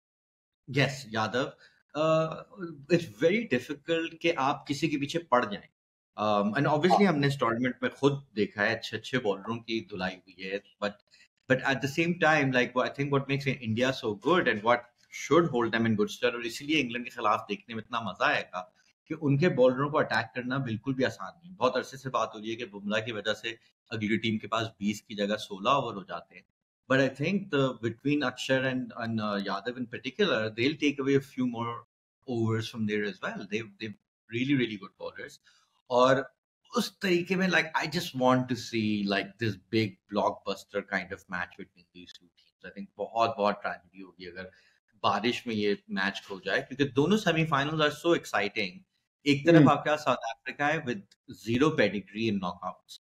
yes Yadav, uh, it's very difficult कि आप किसी के पीछे पड़ जाएं. um, and obviously हमने इस टूर्नामेंट में खुद देखा है अच्छे अच्छे बॉलरों की धुलाई हुई है, but but at the same time, like I think what makes India so good and what should hold them in good stead, और इसीलिए इंग्लैंड के खिलाफ देखने में इतना मजा आएगा कि उनके बॉलरों को अटैक करना बिल्कुल भी आसान नहीं। बहुत अरसे से बात हो रही है कि बुमराह की वजह से अगली टीम के पास बीस की जगह सोलह ओवर हो जाते हैं, but I think the between Akshar and, and uh, Yadav in particular, they'll take away a few more overs from there as well. They they really really good bowlers, और उस तरीके में like I just want to see like this big blockbuster kind of match between these two teams. I think बहुत बहुत tragedy होगी अगर बारिश में ये मैच खो जाए, क्योंकि दोनों सेमीफाइनल्स आर सो एक्साइटिंग। एक तरफ आपका साउथ अफ्रीका है with zero pedigree in knockouts,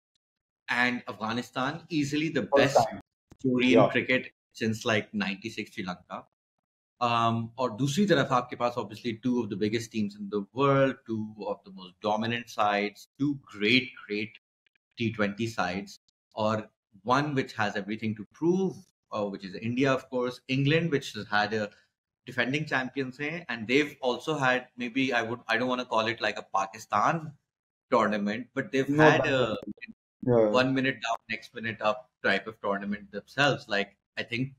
and Afghanistan easily the first best time story in yeah cricket since like ninety-six Sri Lanka. Um, और दूसरी तरफ आपके पास obviously two of the biggest teams in the world, two of the most dominant sides, two great great T twenty sides, or one which has everything to prove, uh, which is India, of course, England, which has had a defending champions hain, and they've also had, maybe I would I don't want to call it like a Pakistan tournament, but they've no had that a was yeah one minute down, next minute up type of tournament themselves. Like I think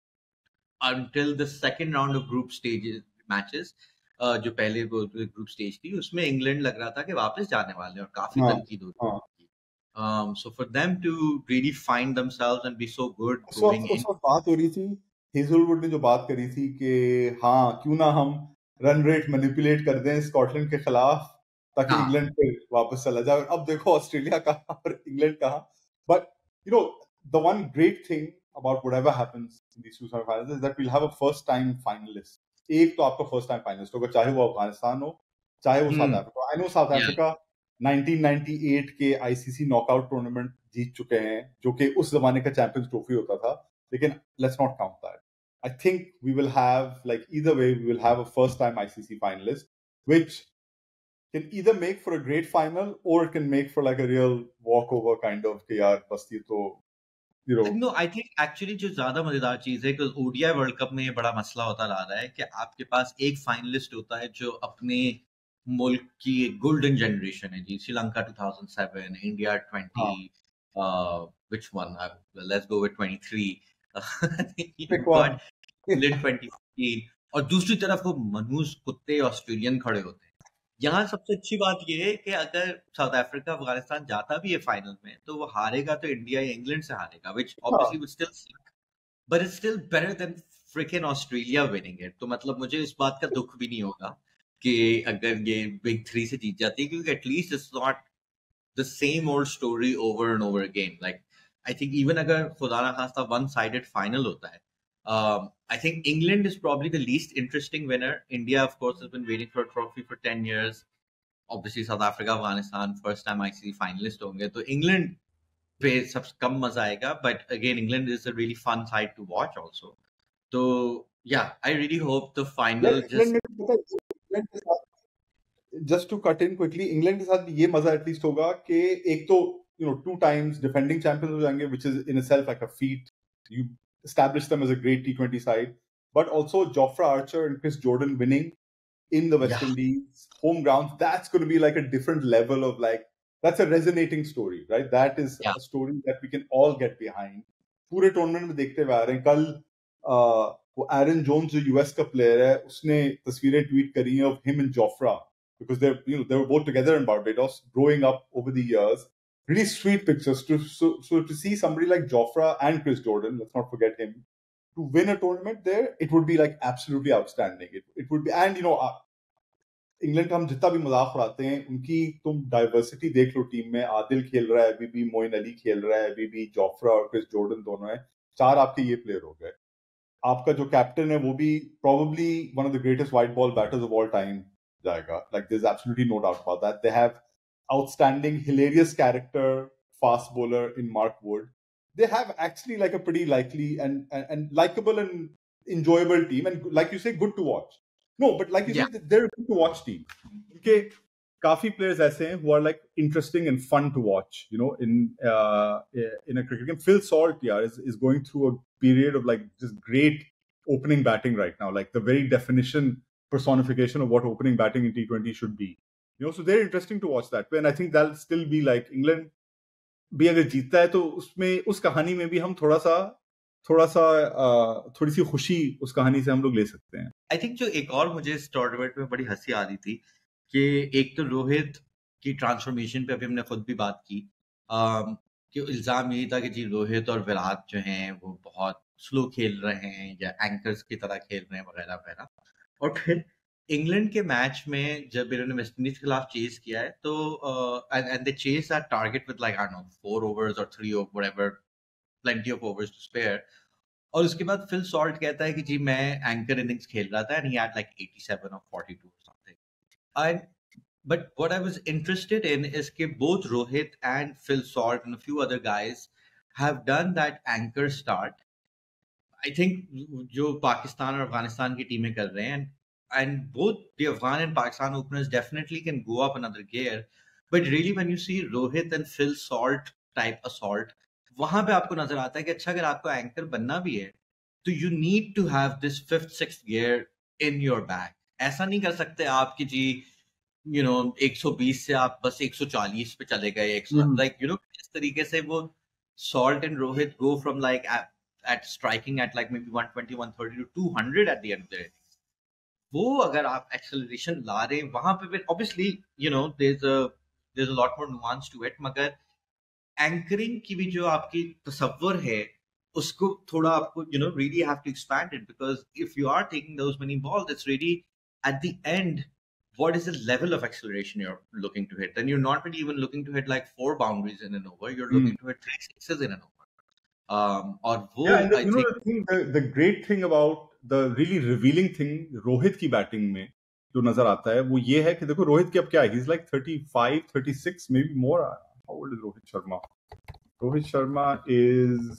until the second round of group stages matches, uh, जो पहले वो group stage थी उसमें England लग रहा था कि वापस जाने वाले हैं, और काफी हाँ तनकीद हो हाँ रही थी। Um, so for them to really find themselves and be so good उस going वक्त उस in, वक्त बात हो रही थी, हेजलवुड ने जो बात करी थी कि हाँ क्यों ना हम रन रेट मैनिपुलेट कर दें स्कॉटलैंड के खिलाफ ताकि हाँ इंग्लैंड पे वापस चला जाए। अब देखो ऑस्ट्रेलिया कहाँ और इंग्लैंड कहाँ। But you know the one great thing about whatever happens in these two semifinals is that we'll have a first time finalist. एक तो आपका first time finalist होगा, चाहे वो अफगानिस्तान हो चाहे वो South hmm, Africa. I know South yeah, Africa nineteen ninety eight के आईसीसी नॉकआउट टूर्नामेंट जीत चुके हैं, जो कि उस जमाने का चैंपियंस ट्रॉफी होता था, लेकिन let's not count that. I think we will have, like either way, we will have a first time I C C finalist, which can either make for a great final or it can make for like a real walkover kind of कि यार बस ये तो you know no, I think actually जो ज्यादा मजेदार चीज है कि ओडीआई वर्ल्ड कप में ये बड़ा मसला होता ला रहा है कि आपके पास एक फाइनलिस्ट होता है जो अपने मुल्क की गोल्डन जनरेशन है जी, Sri Lanka two thousand seven, India हाँ twenty, which one? Uh, let's go with twenty-three. pick You've one got England twenty fifteen, और दूसरी तरफ वो मनहूस कुत्ते ऑस्ट्रेलियन खड़े होते हैं। यहाँ सबसे अच्छी बात ये है कि अगर साउथ अफ्रीका अफगानिस्तान जाता भी है फाइनल में, तो वो हारेगा तो इंडिया या इंग्लैंड से हारेगा, which हाँ obviously would still suck, but it's still better than freaking Australia winning it. तो मतलब मुझे इस बात का दुख भी नहीं होगा कि अगर ये बिग थ्री से जीत जाती है, क्योंकि at least it's not the same old story over and over again. Like I think even अगर खुदा ना खास्ता वन साइडेड फाइनल होता है, Um, I think England is probably the least interesting winner. India, of course, has been waiting for a trophy for ten years. Obviously, South Africa, Afghanistan, first time I C C finalist होंगे. तो England पे सब कम मजा आएगा. But again, England is a really fun side to watch also. So yeah, I really hope the final just. Just to cut in quickly, England के साथ ये मजा at least होगा कि एक तो you know two times defending champions हो जाएंगे, which is in itself like a feat. You establish them as a great T twenty side, but also Jofra Archer and Chris Jordan winning in the West Yeah. Indies home ground. That's going to be like a different level of like, that's a resonating story, right? That is Yeah. a story that we can all get behind. पूरे tournament में देखते हुए आ रहे हैं. कल uh, वो Aaron Jones जो यूएस का प्लेयर है, उसने तस्वीरें ट्वीट करी हैं of him and Jofra, because they're you know they were both together in Barbados growing up over the years. Really sweet pictures. To, so so to see somebody like Jofra and Chris Jordan, let's not forget him, to win a tournament there, it would be like absolutely outstanding. It it would be, and you know, uh, England का हम जितना भी मजाक उड़ाते हैं, उनकी तुम diversity देख लो टीम में. आदिल खेल रहा है, अभी भी मोइन अली खेल रहा है, अभी भी जोफ्रा और क्रिस जॉर्डन दोनों है. चार आपके ये प्लेयर हो गए. आपका जो कैप्टन है वो भी probably one of the greatest white ball batters of all time जाएगा. Like there's absolutely no doubt about that. They have outstanding, hilarious character, fast bowler in Mark Wood. They have actually like a pretty likely and and, and likable and enjoyable team, and like you say, good to watch. No, but like you Yeah. said, they're a good to watch team. Okay, काफी players ऐसे हैं who are like interesting and fun to watch. You know, in uh, in a cricket game, Phil Salt, yeah, is is going through a period of like just great opening batting right now. Like the very definition, personification of what opening batting in T twenty should be. You know, so they're interesting to watch that way, and I think that'll still be like England. भी अगर जीतता है तो उसमें उस कहानी में भी हम थोड़ा सा थोड़ा सा थोड़ी सी खुशी उस कहानी से हम लोग ले सकते हैं. आई थिंक जो एक और मुझे इस टूर्नामेंट में बड़ी हंसी आ रही थी कि एक तो रोहित की ट्रांसफॉर्मेशन पे अभी हमने खुद भी बात की, um, कि इल्जाम यही था कि जी रोहित और विराट जो हैं वो बहुत स्लो खेल रहे हैं या एंकर्स की तरह खेल रहे हैं वगैरह वगैरह. और फिर इंग्लैंड के मैच में जब इन्होंने वेस्ट इंडीज के खिलाफ चेस किया है तो and they chase that target with like I don't know four overs और three over whatever, plenty of overs to spare. और उसके बाद फिल सॉल्ट कहता है कि जी मैं एंकर इनिंग्स खेल रहा था and he had like eighty-seven or forty-two or something. And but what I was interested in is कि both Rohit and Phil Salt and a few other guys have done that anchor start. I think जो पाकिस्तान और अफगानिस्तान की टीमें कर रहे हैं, and both the Afghan and Pakistan openers definitely can go up another gear. But really when you see Rohit and Phil Salt type assault, वहां पे आपको नजर आता है कि अच्छा अगर आपको एंकर बनना भी है तो you need to have this fifth sixth gear in your bag. ऐसा नहीं कर सकते आप कि जी यू नो one twenty से आप बस one forty पे चले गए, लाइक यू नो इस तरीके से वो Salt and Rohit go from like at striking at like maybe one twenty one thirty to two hundred at the end of the innings. वो अगर आप एक्सेलरेशन ला रहे हैं वहां पे, obviously you know there is a there is a lot more nuance to it, मगर anchoring की भी जो आपकी तसव्वुर है उसको थोड़ा आपको you know really have to expand it, because if you are taking those many balls it's really at the end what is the level of acceleration you're looking to hit. Then you're not really even looking to hit like four boundaries in an over, you're looking mm. to hit three sixes in an over. Um, or wo, yeah, and the, I you know think, the, thing, the, the great thing about the really revealing thing Rohit की batting में जो नजर आता है वो ये है कि देखो रोहित की अब क्या है, he's like thirty-five, thirty-six, maybe more. How old is Rohit Sharma? Rohit Sharma is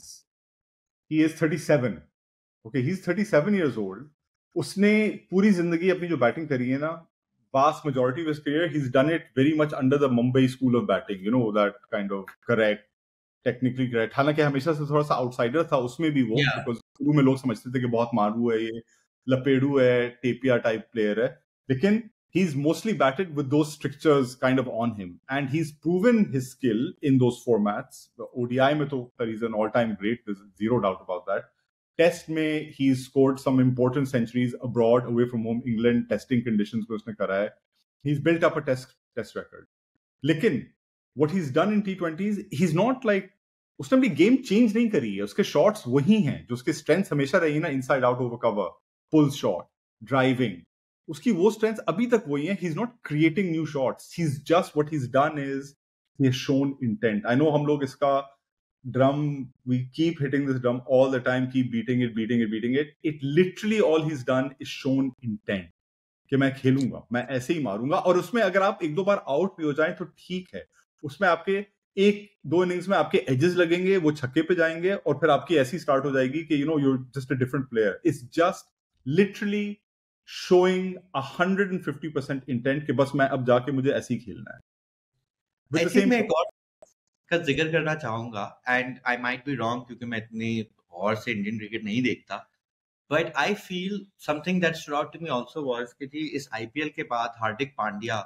he is thirty-seven. Okay, he's thirty-seven years old. उसने पूरी जिंदगी अपनी जो बैटिंग करी है ना, vast majority of his career, he's done it very much under the Mumbai school of batting. You know, that kind of correct, technically correct. हालांकि हमेशा से थोड़ा सा आउटसाइडर था उसमें भी वो, yeah. because शुरू में लोग समझते थे कि बहुत मारू है ये, लपेड़ू है, टेपिया टाइप प्लेयर है, लेकिन he's mostly batted with those strictures kind of on him, and he's proven his skill in those formats. The O D I में तो he's an all-time great, there's zero doubt about that. Test में he's scored some important centuries abroad, away from home, England testing conditions में उसने करा है. He's built up a test test record. लेकिन what he's done in T twenties, he's not like, उसने अपनी game change नहीं करी है, उसके शॉट्स वही हैं जो उसके स्ट्रेंथ हमेशा रही ना, inside out over cover, pull shot, driving, उसकी वो स्ट्रेंथ अभी तक वही है. he's not creating new shots, he's just, what he's done is he has shown intent. I know हम लोग इसका drum, we keep hitting this drum all the time, keep beating it, beating it, beating it. It literally all he's done is shown intent कि मैं खेलूंगा, मैं ऐसे ही मारूंगा, और उसमें अगर आप एक दो बार आउट भी हो जाएं तो ठीक है, उसमें आपके एक दो इनिंग्स में आपके एजेस लगेंगे, वो छक्के पे जाएंगे, और फिर आपकी ऐसी स्टार्ट हो जाएगी कि you know you just a different player. It's just literally showing one hundred fifty percent intent कि बस मैं अब जाके मुझे ऐसे ही खेलना है. I think मैं एक और का जिक्र करना चाहूंगा, and I might be wrong क्योंकि मैं इतनी और से इंडियन क्रिकेट नहीं देखता, but I feel something that stood out to me also was कि जी इस आईपीएल के बाद Hardik Pandya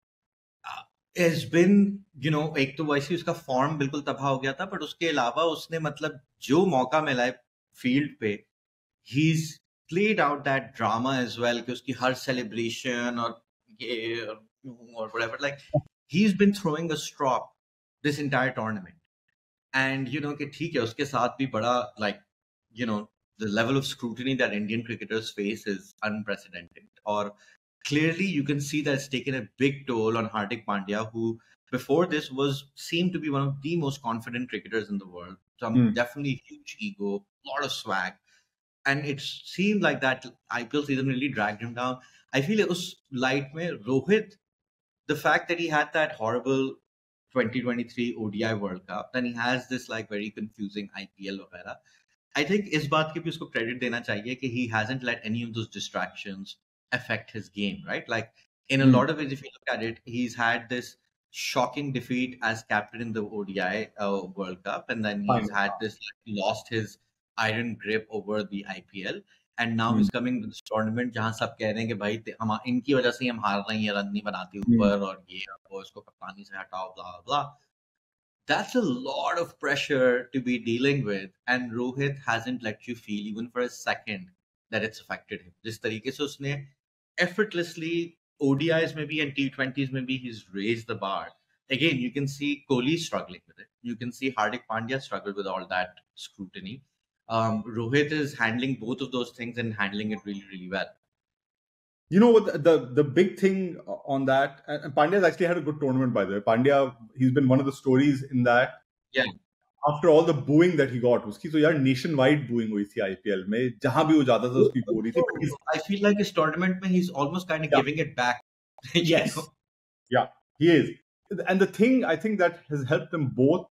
has been, you know, एक तो वैसे उसका फॉर्म बिल्कुल तबाह हो गया था, बट उसके अलावा उसने मतलब जो मौका मिला है फील्ड पे, he's played out that drama as well कि उसकी हर celebration और ये और whatever, like he's been throwing a strop this entire tournament, and you know कि ठीक है उसके साथ भी बड़ा like you know the level of scrutiny that Indian cricketers face is unprecedented, or clearly you can see that it's taken a big toll on Hardik Pandya, who before this was seemed to be one of the most confident cricketers in the world. Some Hmm. definitely huge ego, lot of swag, and it seemed like that I P L season really dragged him down. I feel it was light mein Rohit, the fact that he had that horrible twenty twenty-three O D I World Cup, then he has this like very confusing I P L वगैरह. I think इस बात की भी उसको credit देना चाहिए कि he hasn't let any of those distractions affect his game, right? Like in a Hmm. lot of ways, if you look at it, he's had this shocking defeat as captain in the O D I uh, World Cup, and then he's Fine. had this like, lost his iron grip over the I P L, and now Hmm. he's coming to this tournament जहाँ सब कह रहे हैं कि भाई ते- हम इनकी वजह से ही हम हार रहे हैं, रन नहीं बनाते Hmm. ऊपर और ये और वो, इसको कप्तानी से हटाओ, blah blah. That's a lot of pressure to be dealing with, and Rohit hasn't let you feel even for a second that it's affected him. जिस तरीके से उसने effortlessly O D Is maybe and T twenties maybe he's raised the bar. Again, you can see Kohli struggling with it. You can see Hardik Pandya struggle with all that scrutiny. Um, Rohit is handling both of those things and handling it really, really well. You know what the, the the big thing on that, and and Pandya's actually had a good tournament, by the way. Pandya, he's been one of the stories in that. Yeah. After all the booing that he got, उसकी तो यार nationwide booing हुई थी I P L में, जहां भी वो जाता था उसकी हो रही थी. But he's- I feel like his tournament mein he's almost kind of Yeah. giving it back. you Yes. know? Yeah, he is. And the thing I think that has helped them both,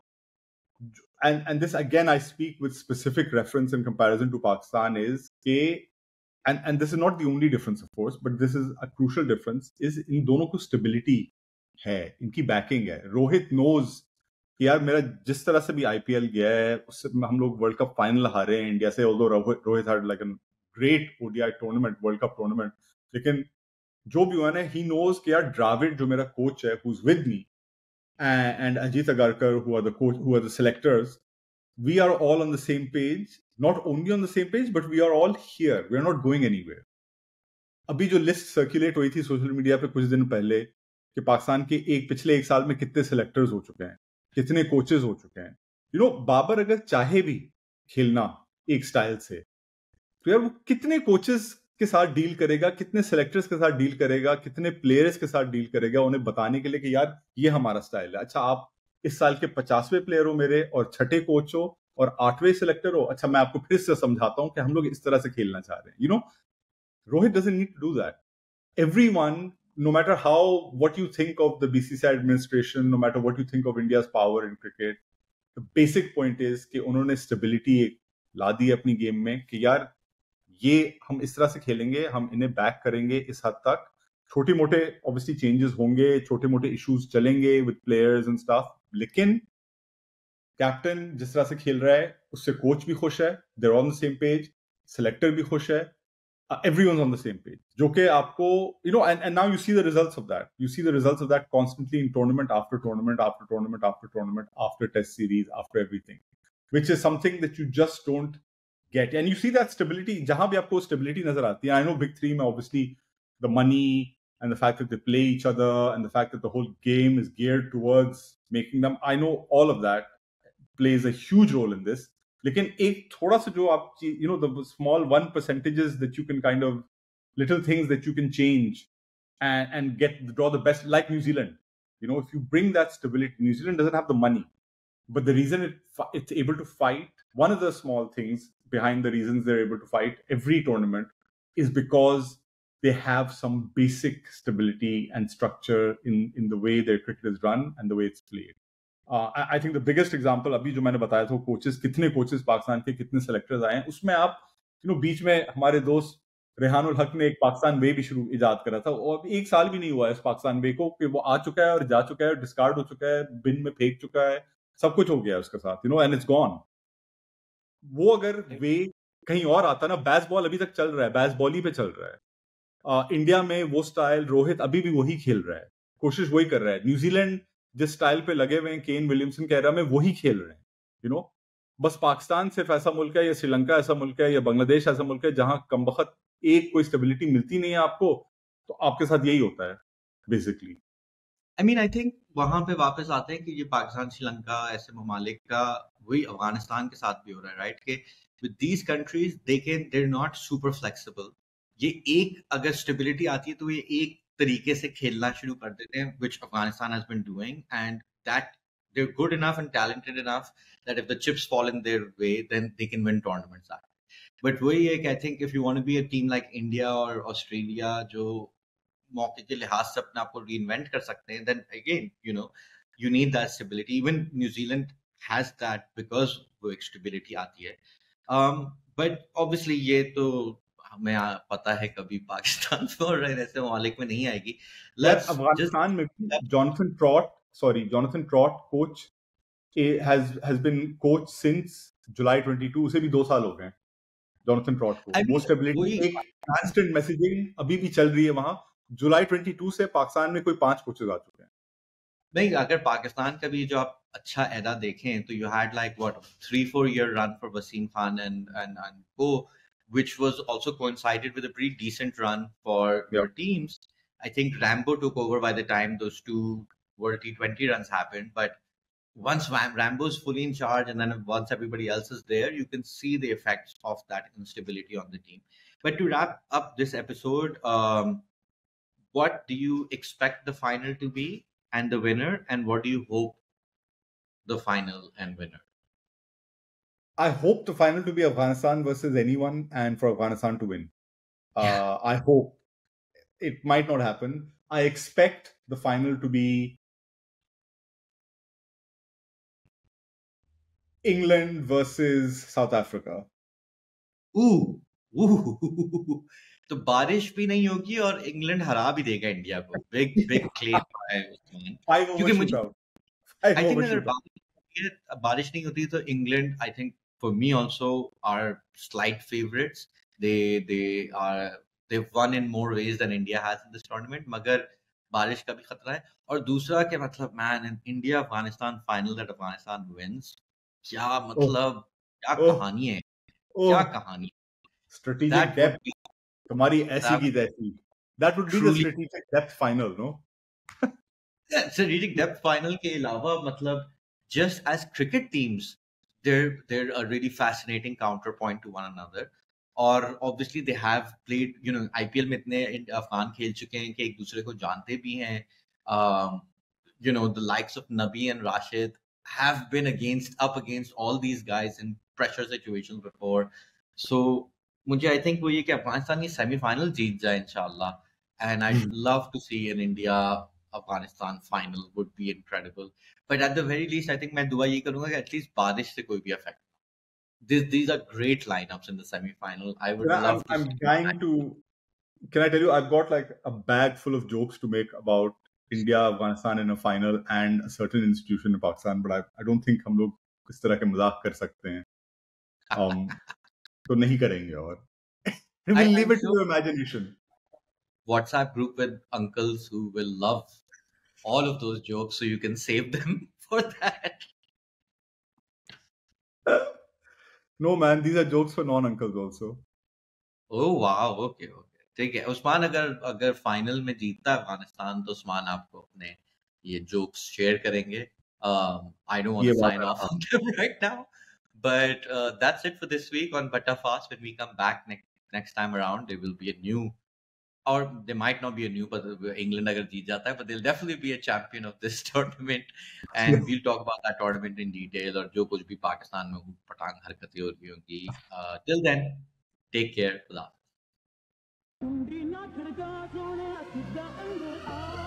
and, and this again I speak with specific reference in comparison to Pakistan, is a, and, and this is not the only difference of course, but this is a crucial difference, is in दोनों को stability है, इनकी backing है. Rohit knows कि यार मेरा जिस तरह से भी I P L गया है, उससे हम लोग वर्ल्ड कप फाइनल हारे हैं इंडिया से, although Rohit had like a great O D I tournament, World Cup tournament, लेकिन जो भी हुआ ना, he knows कि यार Dravid जो मेरा कोच है, who's with me, and, and Ajit Agarkar, who are the coach, who are the selectors, we are all on the same page. Not only on the same page, but we are all here. We are not going anywhere. अभी जो list circulate हुई थी social media पे कुछ दिन पहले कि पाकिस्तान के एक पिछले एक साल में कितने सेलेक्टर्स हो चुके हैं, कितने कोचेस हो चुके हैं. यू नो बाबर अगर चाहे भी खेलना एक स्टाइल से, तो यार वो कितने कोचेस के साथ डील करेगा, कितने सेलेक्टर्स के साथ डील करेगा, कितने प्लेयर्स के साथ डील करेगा, उन्हें बताने के लिए कि यार ये हमारा स्टाइल है. अच्छा, आप इस साल के पचासवें प्लेयर हो मेरे, और छठे कोच हो, और आठवें सेलेक्टर हो. अच्छा, मैं आपको फिर से समझाता हूं कि हम लोग इस तरह से खेलना चाह रहे हैं. You know Rohit doesn't need to do that. Everyone, no matter how, what you think of the B C C I administration, no matter what you think of India's power in cricket, the basic point is कि उन्होंने stability ला दी अपनी game में कि यार ये हम इस तरह से खेलेंगे, हम इन्हें बैक करेंगे इस हद तक. छोटे मोटे obviously changes होंगे, छोटे मोटे issues चलेंगे with players and stuff, लेकिन कैप्टन जिस तरह से खेल रहा है उससे कोच भी खुश है, they're on the same page, selector भी खुश है. Uh, everyone's on the same page. जो कि आपको, you know, and, and now you see the results of that. You see the results of that constantly in tournament after tournament after tournament after tournament after test series after everything, which is something that you just don't get. And you see that stability. जहां भी आपको stability नजर आती है. I know big three में obviously the money and the fact that they play each other and the fact that the whole game is geared towards making them. I know all of that plays a huge role in this. लेकिन एक थोड़ा सा जो आप, you know, the small one percentages that you can kind of, little things that you can change and and get draw the best, like New Zealand. You know, if you bring that stability, New Zealand doesn't have the money. but the reason it it's able to fight, one of the small things behind the reasons they're able to fight every tournament is because they have some basic stability and structure in in the way their cricket is run and the way it's played. Uh, I, I think the biggest example अभी जो मैंने बताया था coaches कितने coaches Pakistan के कितने selectors आए हैं उसमें आप यू नो बीच में हमारे दोस्त रेहानुल हक ने एक पाकिस्तान वे भी शुरू इजाद करा था और एक साल भी नहीं हुआ है इस पाकिस्तान वे को कि वो आ चुका है और जा चुका है डिस्कार्ड हो चुका है बिन में फेंक चुका है सब कुछ हो गया उसके साथ you know and it's gone वो अगर वे कहीं और आता ना बैस बॉल अभी तक चल रहा है बैस बॉल ही पे चल रहा है uh, इंडिया में वो स्टाइल रोहित अभी भी वही खेल रहा है कोशिश वही कर रहा है न्यूजीलैंड जिस स्टाइल पे लगे हुए हैं केन विलियमसन के एरा में वही खेल रहे हैं यू नो बस पाकिस्तान सिर्फ ऐसा मुल्क है या श्रीलंका ऐसा मुल्क है या बांग्लादेश ऐसा मुल्क है जहां कमबख्त एक कोई स्टेबिलिटी मिलती नहीं है आपको तो आपके साथ यही होता है basically I mean I think वहां पे वापस आते हैं कि ये पाकिस्तान श्रीलंका ऐसे ममालिक का वही अफगानिस्तान के साथ भी हो रहा है राइट कि with these countries they can they are not super flexible ये एक अगर स्टेबिलिटी आती है तो ये एक तरीके से खेलना शुरू कर देते हैं which Afghanistan has been doing and that they're good enough and talented enough that if the chips fall in their way then they can win tournaments out. But वही है कि I think if you want to be a team like India or Australia जो मौके के लिहाज से अपने आप को reinvent कर सकते हैं then again you know you need that stability. Even New Zealand has that because वो एक stability आती है. Um, but obviously ये तो हमें पता है कभी पाकिस्तान में और ऐसे ममालिक में नहीं आएगी. Let's अफगानिस्तान में Johnson Trott sorry Jonathan Trott coach has has been coach since July twenty-two उसे भी दो साल हो गए Jonathan Trott को वो स्टेबिलिटी एक कांस्टेंट मैसेजिंग अभी भी चल रही है वहां जुलाई बाईस से पाकिस्तान में कोई पांच कोचेस आ चुके हैं नहीं अगर पाकिस्तान का भी जो आप अच्छा एदा देखें तो you had like what three four year run for Wasim Khan and and and को which was also coincided with a pretty decent run for yeah. your teams. I think Rambo took over by the time those two World T twenty runs happened, but once Rambo's fully in charge and then once everybody else is there, you can see the effects of that instability on the team. But to wrap up this episode, um, what do you expect the final to be and the winner, and what do you hope the final and winner? I hope the final to be Afghanistan versus anyone and for Afghanistan to win. Uh, yeah. I hope it might not happen. I expect the final to be England versus South Africa. Ooh, ooh. तो बारिश भी नहीं होगी और England हरा भी देगा India को. बिग बिग क्लेम है उसमें. क्योंकि मुझे आई थिंक अगर बारिश बारिश नहीं होती तो England I think for me also are slight favourites. They they are they've won in more ways than India has in this tournament. मगर बारिश का भी खतरा है. और दूसरा क्या मतलब man in India Afghanistan final that Afghanistan wins. क्या मतलब क्या कहानी है क्या कहानी स्ट्रेटेजिक डेप्थ तुम्हारी ऐसी की तैसी. That would be the strategic depth final, no? Strategic depth final के अलावा मतलब just as cricket teams they're they're a really fascinating counterpoint to one another. और obviously they have played, you know, I P L में इतने अफगान खेल चुके हैं कि एक दूसरे को जानते भी हैं. um, you know, the likes of Nabi and Rashid have been against up against all these guys in pressure situations before. So मुझे I think वो ये कि अफगानिस्तान की सेमीफाइनल जीत जाए इंशाल्लाह. And I'd love to see an India Afghanistan final would be incredible. But at the very least I think मैं दुआ ये करूँगा कि at least बारिश से कोई भी affect. These these are great lineups in the semi-final. I would yeah, love I'm, to. I'm dying to. Can I tell you? I've got like a bag full of jokes to make about India, Afghanistan in a final and a certain institution in Pakistan, but I I don't think हम लोग किस तरह के मजाक कर सकते हैं. Um, तो नहीं करेंगे और. We'll I, leave I'm it sure to your imagination. WhatsApp group with uncles who will love all of those jokes, so you can save them for that. No man, these are jokes for non-uncles also. Oh wow, okay, okay. ठीक है. उस्मान अगर अगर final में जीतता है अफगानिस्तान तो उस्मान आपको अपने ये जोक्स शेयर करेंगे. Um, I don't want to sign off on them right now, but uh, that's it for this week on Butta Fast. When we come back next next time around, there will be a new or they might not be a new, but England अगर जीत जाता है, but they'll definitely be a champion of this tournament, and we'll talk about that tournament in detail, और जो कुछ भी पाकिस्तान में पटांग हरकतें हो रही होंगी. Uh, till then, take care. खुदा.